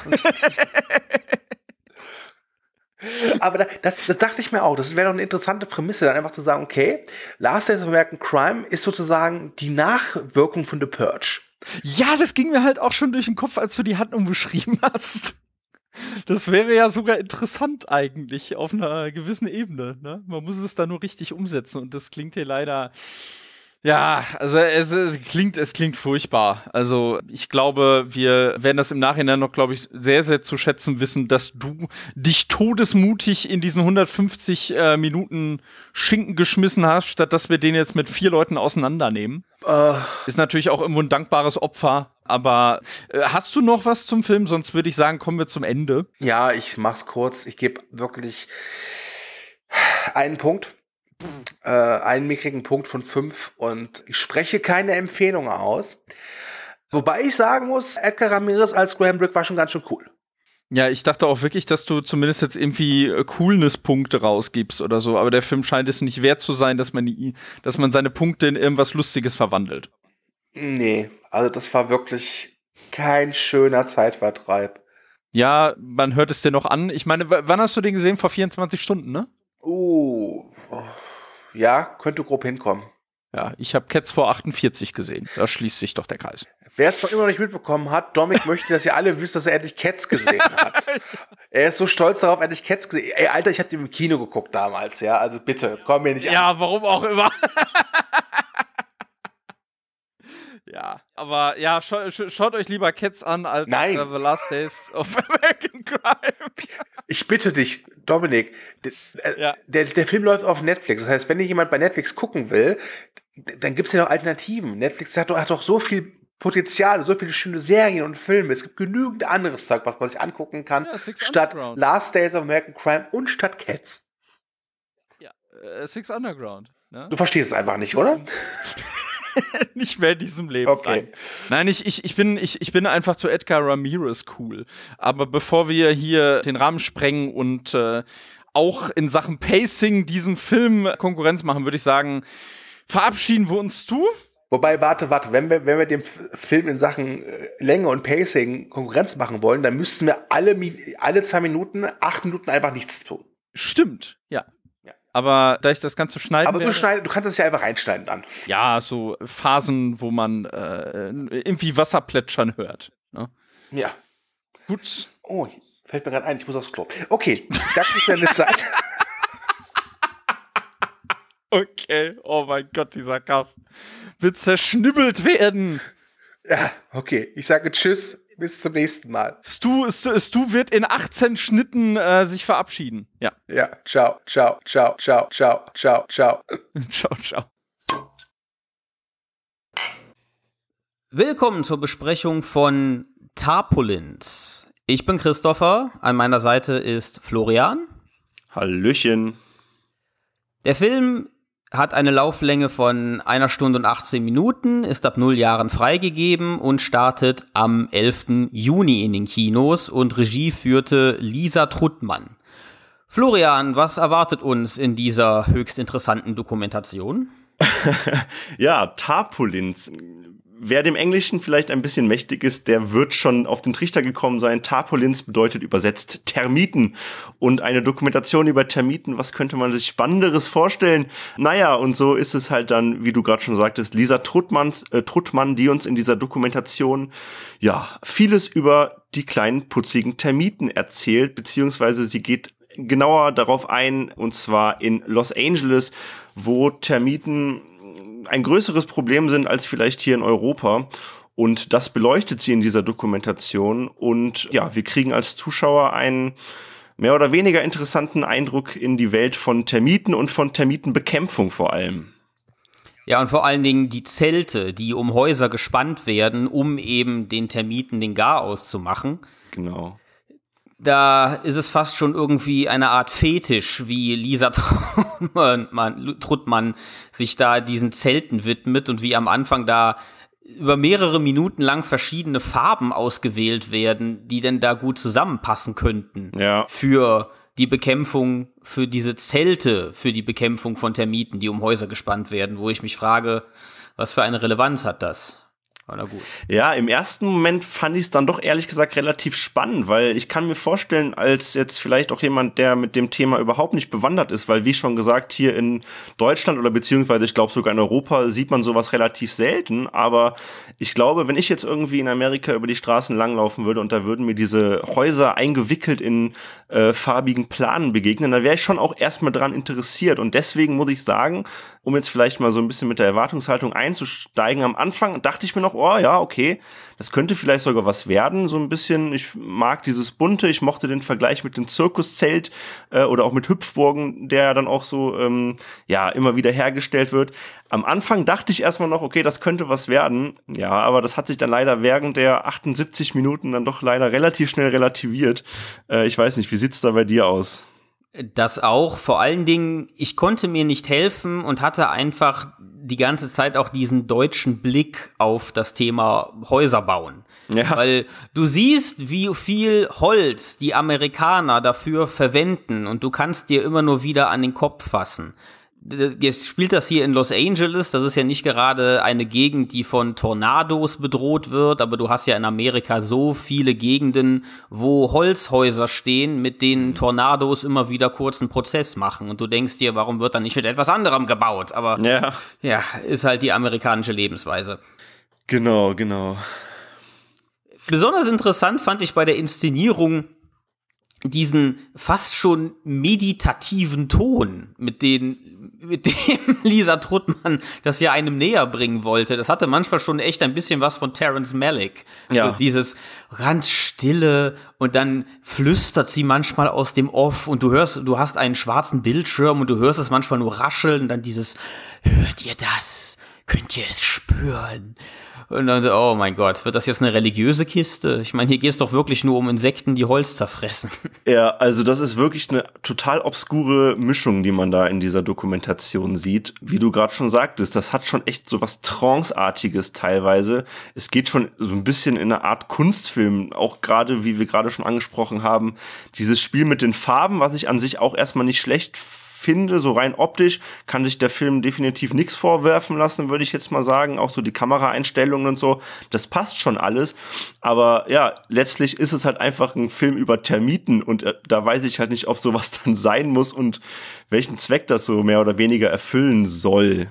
Aber da, das, das dachte ich mir auch. Das wäre doch eine interessante Prämisse, dann einfach zu sagen, okay, Last Days of American Crime ist sozusagen die Nachwirkung von The Purge. Ja, das ging mir halt auch schon durch den Kopf, als du die Handlung beschrieben hast. Das wäre ja sogar interessant eigentlich auf einer gewissen Ebene. Ne? Man muss es da nur richtig umsetzen und das klingt hier leider. Ja, also es, es klingt, es klingt furchtbar. Also ich glaube, wir werden das im Nachhinein noch, glaube ich, sehr, sehr zu schätzen wissen, dass du dich todesmutig in diesen hundertfünfzig äh, Minuten Schinken geschmissen hast, statt dass wir den jetzt mit vier Leuten auseinandernehmen. Äh, Ist natürlich auch irgendwo ein dankbares Opfer. Aber äh, hast du noch was zum Film? Sonst würde ich sagen, kommen wir zum Ende. ja, ich mach's kurz. Ich gebe wirklich einen Punkt. äh, einen mickrigen Punkt von fünf und ich spreche keine Empfehlung aus. Wobei ich sagen muss, Edgar Ramirez als Graham Brick war schon ganz schön cool. Ja, ich dachte auch wirklich, dass du zumindest jetzt irgendwie äh, Coolness-Punkte rausgibst oder so, aber der Film scheint es nicht wert zu sein, dass man, die, dass man seine Punkte in irgendwas Lustiges verwandelt. Nee, also das war wirklich kein schöner Zeitvertreib. Ja, man hört es dir noch an. Ich meine, w- wann hast du den gesehen? Vor vierundzwanzig Stunden, ne? Uh, ja, könnte grob hinkommen. Ja, ich habe Cats vor achtundvierzig gesehen. Da schließt sich doch der Kreis. Wer es noch immer noch nicht mitbekommen hat, Dominik möchte, dass ihr alle wisst, dass er endlich Cats gesehen hat. Er ist so stolz darauf, endlich Cats gesehen. Ey, Alter, ich hab den im Kino geguckt damals, ja. Also bitte, komm mir nicht an. Ja, warum auch immer. Ja, aber ja, scha sch schaut euch lieber Cats an als Nein. uh, The Last Days of American Crime. Ich bitte dich, Dominik, der, Ja. der, der Film läuft auf Netflix. Das heißt, wenn jemand bei Netflix gucken will, dann gibt's ja noch Alternativen. Netflix hat doch, hat doch so viel Potenzial, so viele schöne Serien und Filme. Es gibt genügend anderes Zeug, was man sich angucken kann, Ja, Six statt Underground. Last Days of American Crime und statt Cats. Ja, äh, Six Underground. Ne? Du verstehst es einfach nicht, oder? Nicht mehr in diesem Leben. Okay. Nein, Nein ich, ich, ich, bin, ich, ich bin einfach zu Edgar Ramirez cool. Aber bevor wir hier den Rahmen sprengen und äh, auch in Sachen Pacing diesem Film Konkurrenz machen, würde ich sagen, verabschieden wir uns zu. Wobei, warte, warte, wenn wir, wenn wir dem F- Film in Sachen äh, Länge und Pacing Konkurrenz machen wollen, dann müssten wir alle, Mi- alle zwei Minuten, acht Minuten einfach nichts tun. Stimmt, ja. Ja. Aber da ich das Ganze schneiden Aber du, werde, schneid, du kannst das ja einfach reinschneiden dann. ja, so Phasen, wo man äh, irgendwie Wasser plätschern hört. Ne? Ja. Gut. Oh, fällt mir gerade ein, ich muss aufs Klo. Okay, danke für deine Zeit. Okay, oh mein Gott, dieser Cast wird zerschnibbelt werden. Ja, okay, ich sage Tschüss, bis zum nächsten Mal. Stu, Stu, Stu wird in achtzehn Schnitten äh, sich verabschieden. Ja. Ja, ciao, ciao, ciao, ciao, ciao, ciao, ciao. Ciao, ciao. Willkommen zur Besprechung von Tarpaulins. Ich bin Christopher, an meiner Seite ist Florian. Hallöchen. Der Film hat eine Lauflänge von einer Stunde und achtzehn Minuten, ist ab null Jahren freigegeben und startet am elften Juni in den Kinos und Regie führte Lisa Truttmann. Florian, was erwartet uns in dieser höchst interessanten Dokumentation? Ja, Tarpaulins. Wer dem Englischen vielleicht ein bisschen mächtig ist, der wird schon auf den Trichter gekommen sein. Tarpaulins bedeutet übersetzt Termiten. Und eine Dokumentation über Termiten, was könnte man sich Spannenderes vorstellen? Naja, und so ist es halt dann, wie du gerade schon sagtest, Lisa Truttmanns, äh, Truttmann, die uns in dieser Dokumentation ja vieles über die kleinen putzigen Termiten erzählt, beziehungsweise sie geht genauer darauf ein, und zwar in Los Angeles, wo Termiten ein größeres Problem sind als vielleicht hier in Europa. Und das beleuchtet sie in dieser Dokumentation. Und ja, wir kriegen als Zuschauer einen mehr oder weniger interessanten Eindruck in die Welt von Termiten und von Termitenbekämpfung vor allem. Ja, und vor allen Dingen die Zelte, die um Häuser gespannt werden, um eben den Termiten den Garaus zu machen. Genau. Da ist es fast schon irgendwie eine Art Fetisch, wie Lisa Truttmann, Truttmann sich da diesen Zelten widmet und wie am Anfang da über mehrere Minuten lang verschiedene Farben ausgewählt werden, die denn da gut zusammenpassen könnten Ja. für die Bekämpfung, für diese Zelte, für die Bekämpfung von Termiten, die um Häuser gespannt werden, wo ich mich frage, was für eine Relevanz hat das? Na gut. Ja, im ersten Moment fand ich es dann doch ehrlich gesagt relativ spannend, weil ich kann mir vorstellen, als jetzt vielleicht auch jemand, der mit dem Thema überhaupt nicht bewandert ist, weil wie schon gesagt, hier in Deutschland oder beziehungsweise ich glaube sogar in Europa sieht man sowas relativ selten, aber ich glaube, wenn ich jetzt irgendwie in Amerika über die Straßen langlaufen würde und da würden mir diese Häuser eingewickelt in äh, farbigen Planen begegnen, dann wäre ich schon auch erstmal dran interessiert und deswegen muss ich sagen, um jetzt vielleicht mal so ein bisschen mit der Erwartungshaltung einzusteigen, am Anfang dachte ich mir noch, oh ja, okay, das könnte vielleicht sogar was werden, so ein bisschen, ich mag dieses Bunte, ich mochte den Vergleich mit dem Zirkuszelt äh, oder auch mit Hüpfburgen, der dann auch so, ähm, ja, immer wieder hergestellt wird. Am Anfang dachte ich erstmal noch, okay, das könnte was werden, ja, aber das hat sich dann leider während der achtundsiebzig Minuten dann doch leider relativ schnell relativiert. Äh, ich weiß nicht, wie sieht's da bei dir aus? Das auch. Vor allen Dingen, ich konnte mir nicht helfen und hatte einfach die ganze Zeit auch diesen deutschen Blick auf das Thema Häuser bauen. Ja. Weil du siehst, wie viel Holz die Amerikaner dafür verwenden und du kannst dir immer nur wieder an den Kopf fassen. Jetzt spielt das hier in Los Angeles, das ist ja nicht gerade eine Gegend, die von Tornados bedroht wird, aber du hast ja in Amerika so viele Gegenden, wo Holzhäuser stehen, mit denen Tornados immer wieder kurzen Prozess machen und du denkst dir, warum wird da nicht mit etwas anderem gebaut? Aber ja, ja ist halt die amerikanische Lebensweise. Genau, genau. Besonders interessant fand ich bei der Inszenierung diesen fast schon meditativen Ton, mit, den, mit dem Lisa Truttmann das ja einem näher bringen wollte. Das hatte manchmal schon echt ein bisschen was von Terrence Malick. Ja. So dieses ganz Stille und dann flüstert sie manchmal aus dem Off und du hörst, du hast einen schwarzen Bildschirm und du hörst es manchmal nur rascheln und dann dieses, hört ihr das? Könnt ihr es spüren? Und dann, oh mein Gott, wird das jetzt eine religiöse Kiste? Ich meine, hier geht es doch wirklich nur um Insekten, die Holz zerfressen. Ja, also das ist wirklich eine total obskure Mischung, die man da in dieser Dokumentation sieht. Wie du gerade schon sagtest, das hat schon echt so was Trance-artiges teilweise. Es geht schon so ein bisschen in eine Art Kunstfilm, auch gerade, wie wir gerade schon angesprochen haben, dieses Spiel mit den Farben, was ich an sich auch erstmal nicht schlecht finde, so rein optisch kann sich der Film definitiv nichts vorwerfen lassen, würde ich jetzt mal sagen. Auch so die Kameraeinstellungen und so, das passt schon alles. Aber ja, letztlich ist es halt einfach ein Film über Termiten und äh, da weiß ich halt nicht, ob sowas dann sein muss und welchen Zweck das so mehr oder weniger erfüllen soll.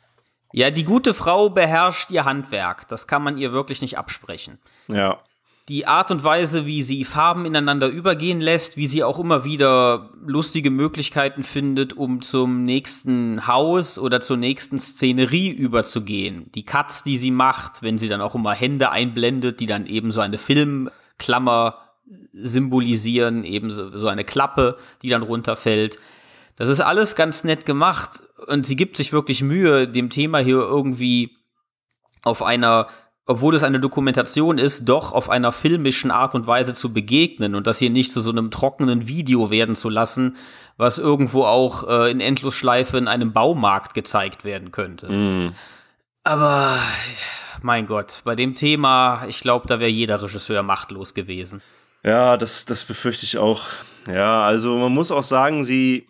Ja, die gute Frau beherrscht ihr Handwerk. Das kann man ihr wirklich nicht absprechen. Ja. Die Art und Weise, wie sie Farben ineinander übergehen lässt, wie sie auch immer wieder lustige Möglichkeiten findet, um zum nächsten Haus oder zur nächsten Szenerie überzugehen. Die Cuts, die sie macht, wenn sie dann auch immer Hände einblendet, die dann eben so eine Filmklammer symbolisieren, eben so, so eine Klappe, die dann runterfällt. Das ist alles ganz nett gemacht und sie gibt sich wirklich Mühe, dem Thema hier irgendwie auf einer, obwohl es eine Dokumentation ist, doch auf einer filmischen Art und Weise zu begegnen und das hier nicht zu so einem trockenen Video werden zu lassen, was irgendwo auch äh, in Endlosschleife in einem Baumarkt gezeigt werden könnte. Mm. Aber, mein Gott, bei dem Thema, ich glaube, da wäre jeder Regisseur machtlos gewesen. Ja, das, das befürchte ich auch. Ja, also man muss auch sagen, sie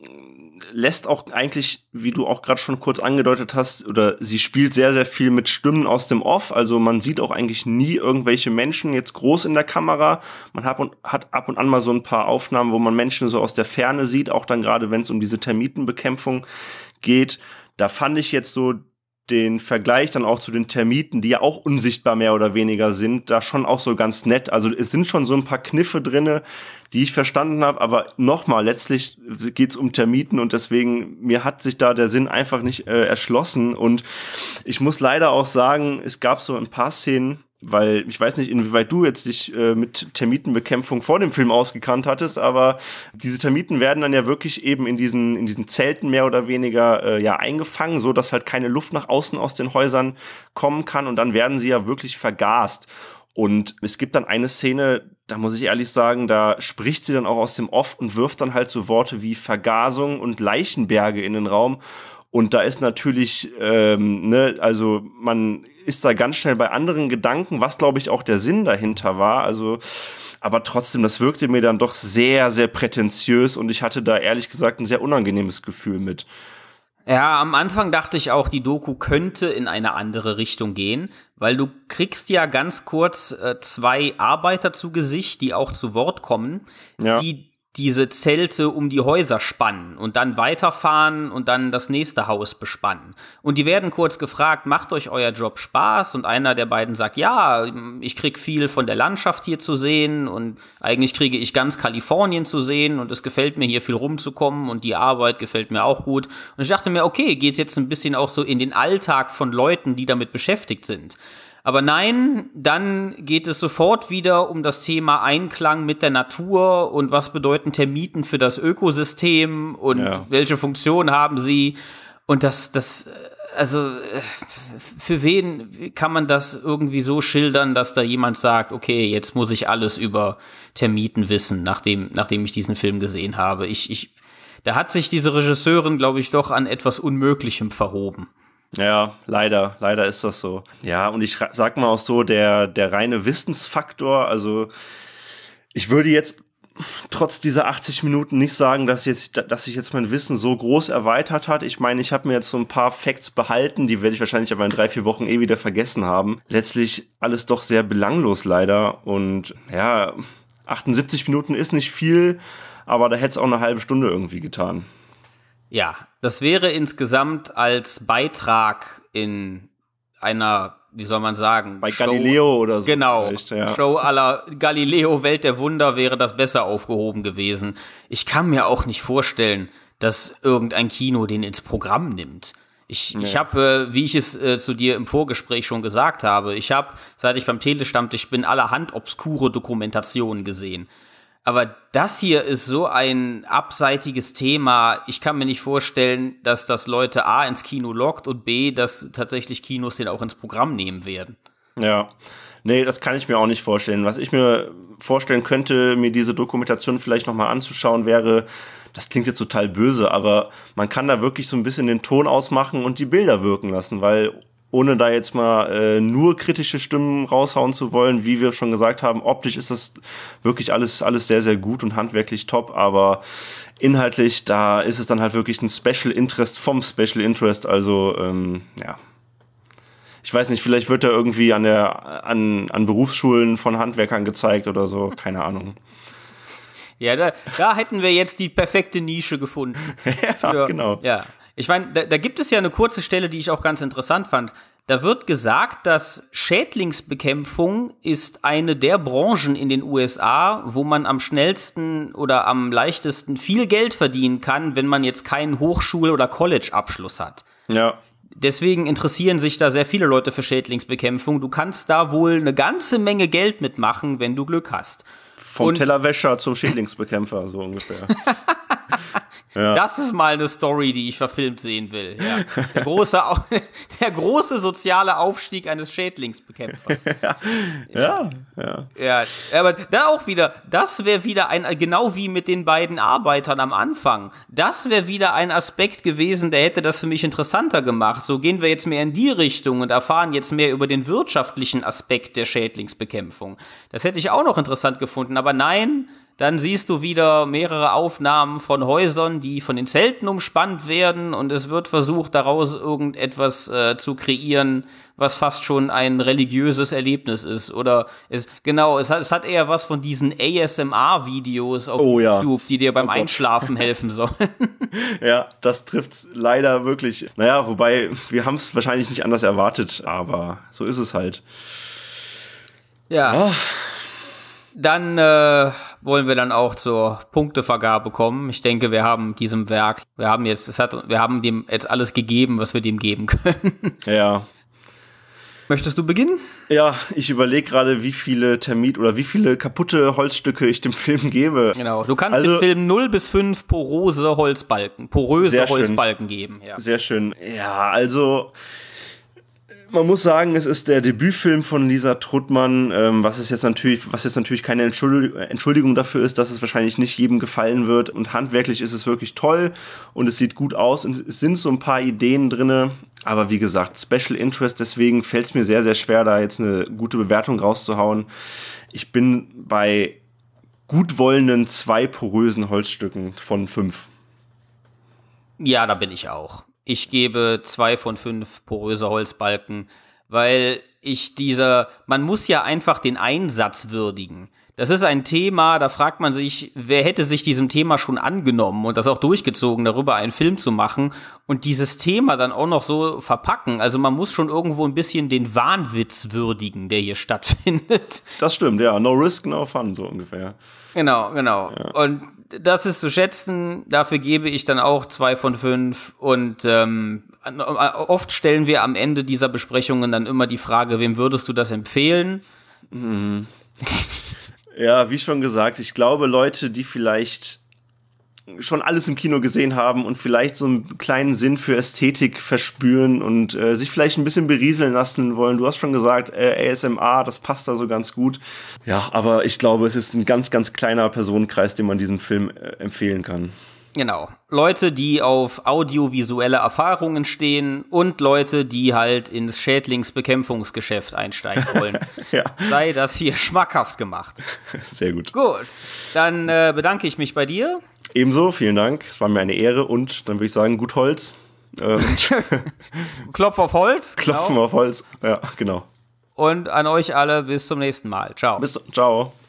lässt auch eigentlich, wie du auch gerade schon kurz angedeutet hast, oder sie spielt sehr, sehr viel mit Stimmen aus dem Off. Also man sieht auch eigentlich nie irgendwelche Menschen jetzt groß in der Kamera. Man hat, und, hat ab und an mal so ein paar Aufnahmen, wo man Menschen so aus der Ferne sieht, auch dann gerade, wenn es um diese Termitenbekämpfung geht. Da fand ich jetzt so den Vergleich dann auch zu den Termiten, die ja auch unsichtbar mehr oder weniger sind, da schon auch so ganz nett. Also es sind schon so ein paar Kniffe drinne, die ich verstanden habe, aber nochmal, letztlich geht's um Termiten und deswegen, mir hat sich da der Sinn einfach nicht äh, erschlossen und ich muss leider auch sagen, es gab so ein paar Szenen, weil ich weiß nicht, inwieweit du jetzt dich äh, mit Termitenbekämpfung vor dem Film ausgekannt hattest, aber diese Termiten werden dann ja wirklich eben in diesen in diesen Zelten mehr oder weniger äh, ja eingefangen, so dass halt keine Luft nach außen aus den Häusern kommen kann und dann werden sie ja wirklich vergast. Und es gibt dann eine Szene, da muss ich ehrlich sagen, da spricht sie dann auch aus dem Off und wirft dann halt so Worte wie Vergasung und Leichenberge in den Raum. Und da ist natürlich, ähm, ne, also man ist da ganz schnell bei anderen Gedanken, was glaube ich auch der Sinn dahinter war. Also, aber trotzdem, das wirkte mir dann doch sehr, sehr prätentiös und ich hatte da ehrlich gesagt ein sehr unangenehmes Gefühl mit. Ja, am Anfang dachte ich auch, die Doku könnte in eine andere Richtung gehen, weil du kriegst ja ganz kurz äh, zwei Arbeiter zu Gesicht, die auch zu Wort kommen, ja. die diese Zelte um die Häuser spannen und dann weiterfahren und dann das nächste Haus bespannen. Und die werden kurz gefragt, macht euch euer Job Spaß? Und einer der beiden sagt, ja, ich krieg viel von der Landschaft hier zu sehen und eigentlich kriege ich ganz Kalifornien zu sehen und es gefällt mir hier viel rumzukommen und die Arbeit gefällt mir auch gut. Und ich dachte mir, okay, geht's jetzt ein bisschen auch so in den Alltag von Leuten, die damit beschäftigt sind. Aber nein, dann geht es sofort wieder um das Thema Einklang mit der Natur und was bedeuten Termiten für das Ökosystem und ja. welche Funktion haben sie. Und das, das also für wen kann man das irgendwie so schildern, dass da jemand sagt, okay, jetzt muss ich alles über Termiten wissen, nachdem, nachdem ich diesen Film gesehen habe. Ich, ich, da hat sich diese Regisseurin, glaube ich, doch an etwas Unmöglichem verhoben. Ja, leider, leider ist das so. Ja, und ich sag mal auch so, der, der reine Wissensfaktor, also ich würde jetzt trotz dieser achtzig Minuten nicht sagen, dass jetzt, dass sich jetzt mein Wissen so groß erweitert hat. Ich meine, ich habe mir jetzt so ein paar Facts behalten, die werde ich wahrscheinlich aber in drei, vier Wochen eh wieder vergessen haben. Letztlich alles doch sehr belanglos leider und ja, achtundsiebzig Minuten ist nicht viel, aber da hätte es auch eine halbe Stunde irgendwie getan. Ja, das wäre insgesamt als Beitrag in einer, wie soll man sagen, bei Show, Galileo oder so. Genau, ja. Show à la Galileo, Welt der Wunder, wäre das besser aufgehoben gewesen. Ich kann mir auch nicht vorstellen, dass irgendein Kino den ins Programm nimmt. Ich, nee. ich habe, äh, wie ich es äh, zu dir im Vorgespräch schon gesagt habe, ich habe, seit ich beim Telestammtisch bin, allerhand obskure Dokumentationen gesehen. Aber das hier ist so ein abseitiges Thema. Ich kann mir nicht vorstellen, dass das Leute A ins Kino lockt und B, dass tatsächlich Kinos den auch ins Programm nehmen werden. Ja, nee, das kann ich mir auch nicht vorstellen. Was ich mir vorstellen könnte, mir diese Dokumentation vielleicht nochmal anzuschauen, wäre, das klingt jetzt total böse, aber man kann da wirklich so ein bisschen den Ton ausmachen und die Bilder wirken lassen, weil ohne da jetzt mal äh, nur kritische Stimmen raushauen zu wollen, wie wir schon gesagt haben, optisch ist das wirklich alles alles sehr, sehr gut und handwerklich top, aber inhaltlich, da ist es dann halt wirklich ein Special Interest vom Special Interest, also ähm, ja. Ich weiß nicht, vielleicht wird er irgendwie an der an, an Berufsschulen von Handwerkern gezeigt oder so, keine Ahnung. Ja, da, da hätten wir jetzt die perfekte Nische gefunden. ja, für, genau. Ja. Ich meine, da, da gibt es ja eine kurze Stelle, die ich auch ganz interessant fand. Da wird gesagt, dass Schädlingsbekämpfung ist eine der Branchen in den U S A, wo man am schnellsten oder am leichtesten viel Geld verdienen kann, wenn man jetzt keinen Hochschul- oder College-Abschluss hat. Ja. Deswegen interessieren sich da sehr viele Leute für Schädlingsbekämpfung. Du kannst da wohl eine ganze Menge Geld mitmachen, wenn du Glück hast. Vom Und Tellerwäscher zum Schädlingsbekämpfer, so ungefähr. Ja. Das ist mal eine Story, die ich verfilmt sehen will. Ja. Der, große, der große soziale Aufstieg eines Schädlingsbekämpfers. ja. Ja, ja. Ja, aber da auch wieder, das wäre wieder ein, genau wie mit den beiden Arbeitern am Anfang, das wäre wieder ein Aspekt gewesen, der hätte das für mich interessanter gemacht. So gehen wir jetzt mehr in die Richtung und erfahren jetzt mehr über den wirtschaftlichen Aspekt der Schädlingsbekämpfung. Das hätte ich auch noch interessant gefunden, aber nein. Dann siehst du wieder mehrere Aufnahmen von Häusern, die von den Zelten umspannt werden und es wird versucht, daraus irgendetwas äh, zu kreieren, was fast schon ein religiöses Erlebnis ist. Oder es, genau, es hat, es hat eher was von diesen A S M R-Videos auf oh, YouTube, ja. die dir beim oh Einschlafen helfen sollen. Ja, das trifft's leider wirklich. Naja, wobei, wir haben es wahrscheinlich nicht anders erwartet, aber so ist es halt. Ja. ja. Dann äh, wollen wir dann auch zur Punktevergabe kommen. Ich denke, wir haben diesem Werk, wir haben jetzt, es hat, wir haben dem jetzt alles gegeben, was wir dem geben können. Ja. Möchtest du beginnen? Ja, ich überlege gerade, wie viele Termit oder wie viele kaputte Holzstücke ich dem Film gebe. Genau, du kannst also, dem Film null bis fünf porose Holzbalken, poröse Holzbalken geben. Ja. Sehr schön. Ja, also man muss sagen, es ist der Debütfilm von Lisa Truttmann, ähm, was es jetzt natürlich, was jetzt natürlich keine Entschuldigung, Entschuldigung dafür ist, dass es wahrscheinlich nicht jedem gefallen wird. Und handwerklich ist es wirklich toll und es sieht gut aus und es sind so ein paar Ideen drinne. Aber wie gesagt, Special Interest, deswegen fällt es mir sehr, sehr schwer, da jetzt eine gute Bewertung rauszuhauen. Ich bin bei gutwollenden zwei porösen Holzstücken von fünf. Ja, da bin ich auch. Ich gebe zwei von fünf poröse Holzbalken, weil ich dieser, man muss ja einfach den Einsatz würdigen. Das ist ein Thema, da fragt man sich, wer hätte sich diesem Thema schon angenommen und das auch durchgezogen, darüber einen Film zu machen und dieses Thema dann auch noch so verpacken. Also man muss schon irgendwo ein bisschen den Wahnwitz würdigen, der hier stattfindet. Das stimmt, ja. No risk, no fun, so ungefähr. Genau, genau. Ja. Und das ist zu schätzen, dafür gebe ich dann auch zwei von fünf und ähm, oft stellen wir am Ende dieser Besprechungen dann immer die Frage, wem würdest du das empfehlen? Mhm. Ja, wie schon gesagt, ich glaube, Leute, die vielleicht schon alles im Kino gesehen haben und vielleicht so einen kleinen Sinn für Ästhetik verspüren und äh, sich vielleicht ein bisschen berieseln lassen wollen. Du hast schon gesagt, äh, A S M R, das passt da so ganz gut. Ja, aber ich glaube, es ist ein ganz, ganz kleiner Personenkreis, den man diesem Film äh, empfehlen kann. Genau. Leute, die auf audiovisuelle Erfahrungen stehen und Leute, die halt ins Schädlingsbekämpfungsgeschäft einsteigen wollen. Ja. Sei das hier schmackhaft gemacht. Sehr gut. Gut, dann äh, bedanke ich mich bei dir. Ebenso, vielen Dank. Es war mir eine Ehre und dann würde ich sagen, gut Holz. Und Klopf auf Holz. Klopfen genau. auf Holz. Ja, genau. Und an euch alle bis zum nächsten Mal. Ciao. Bis, ciao.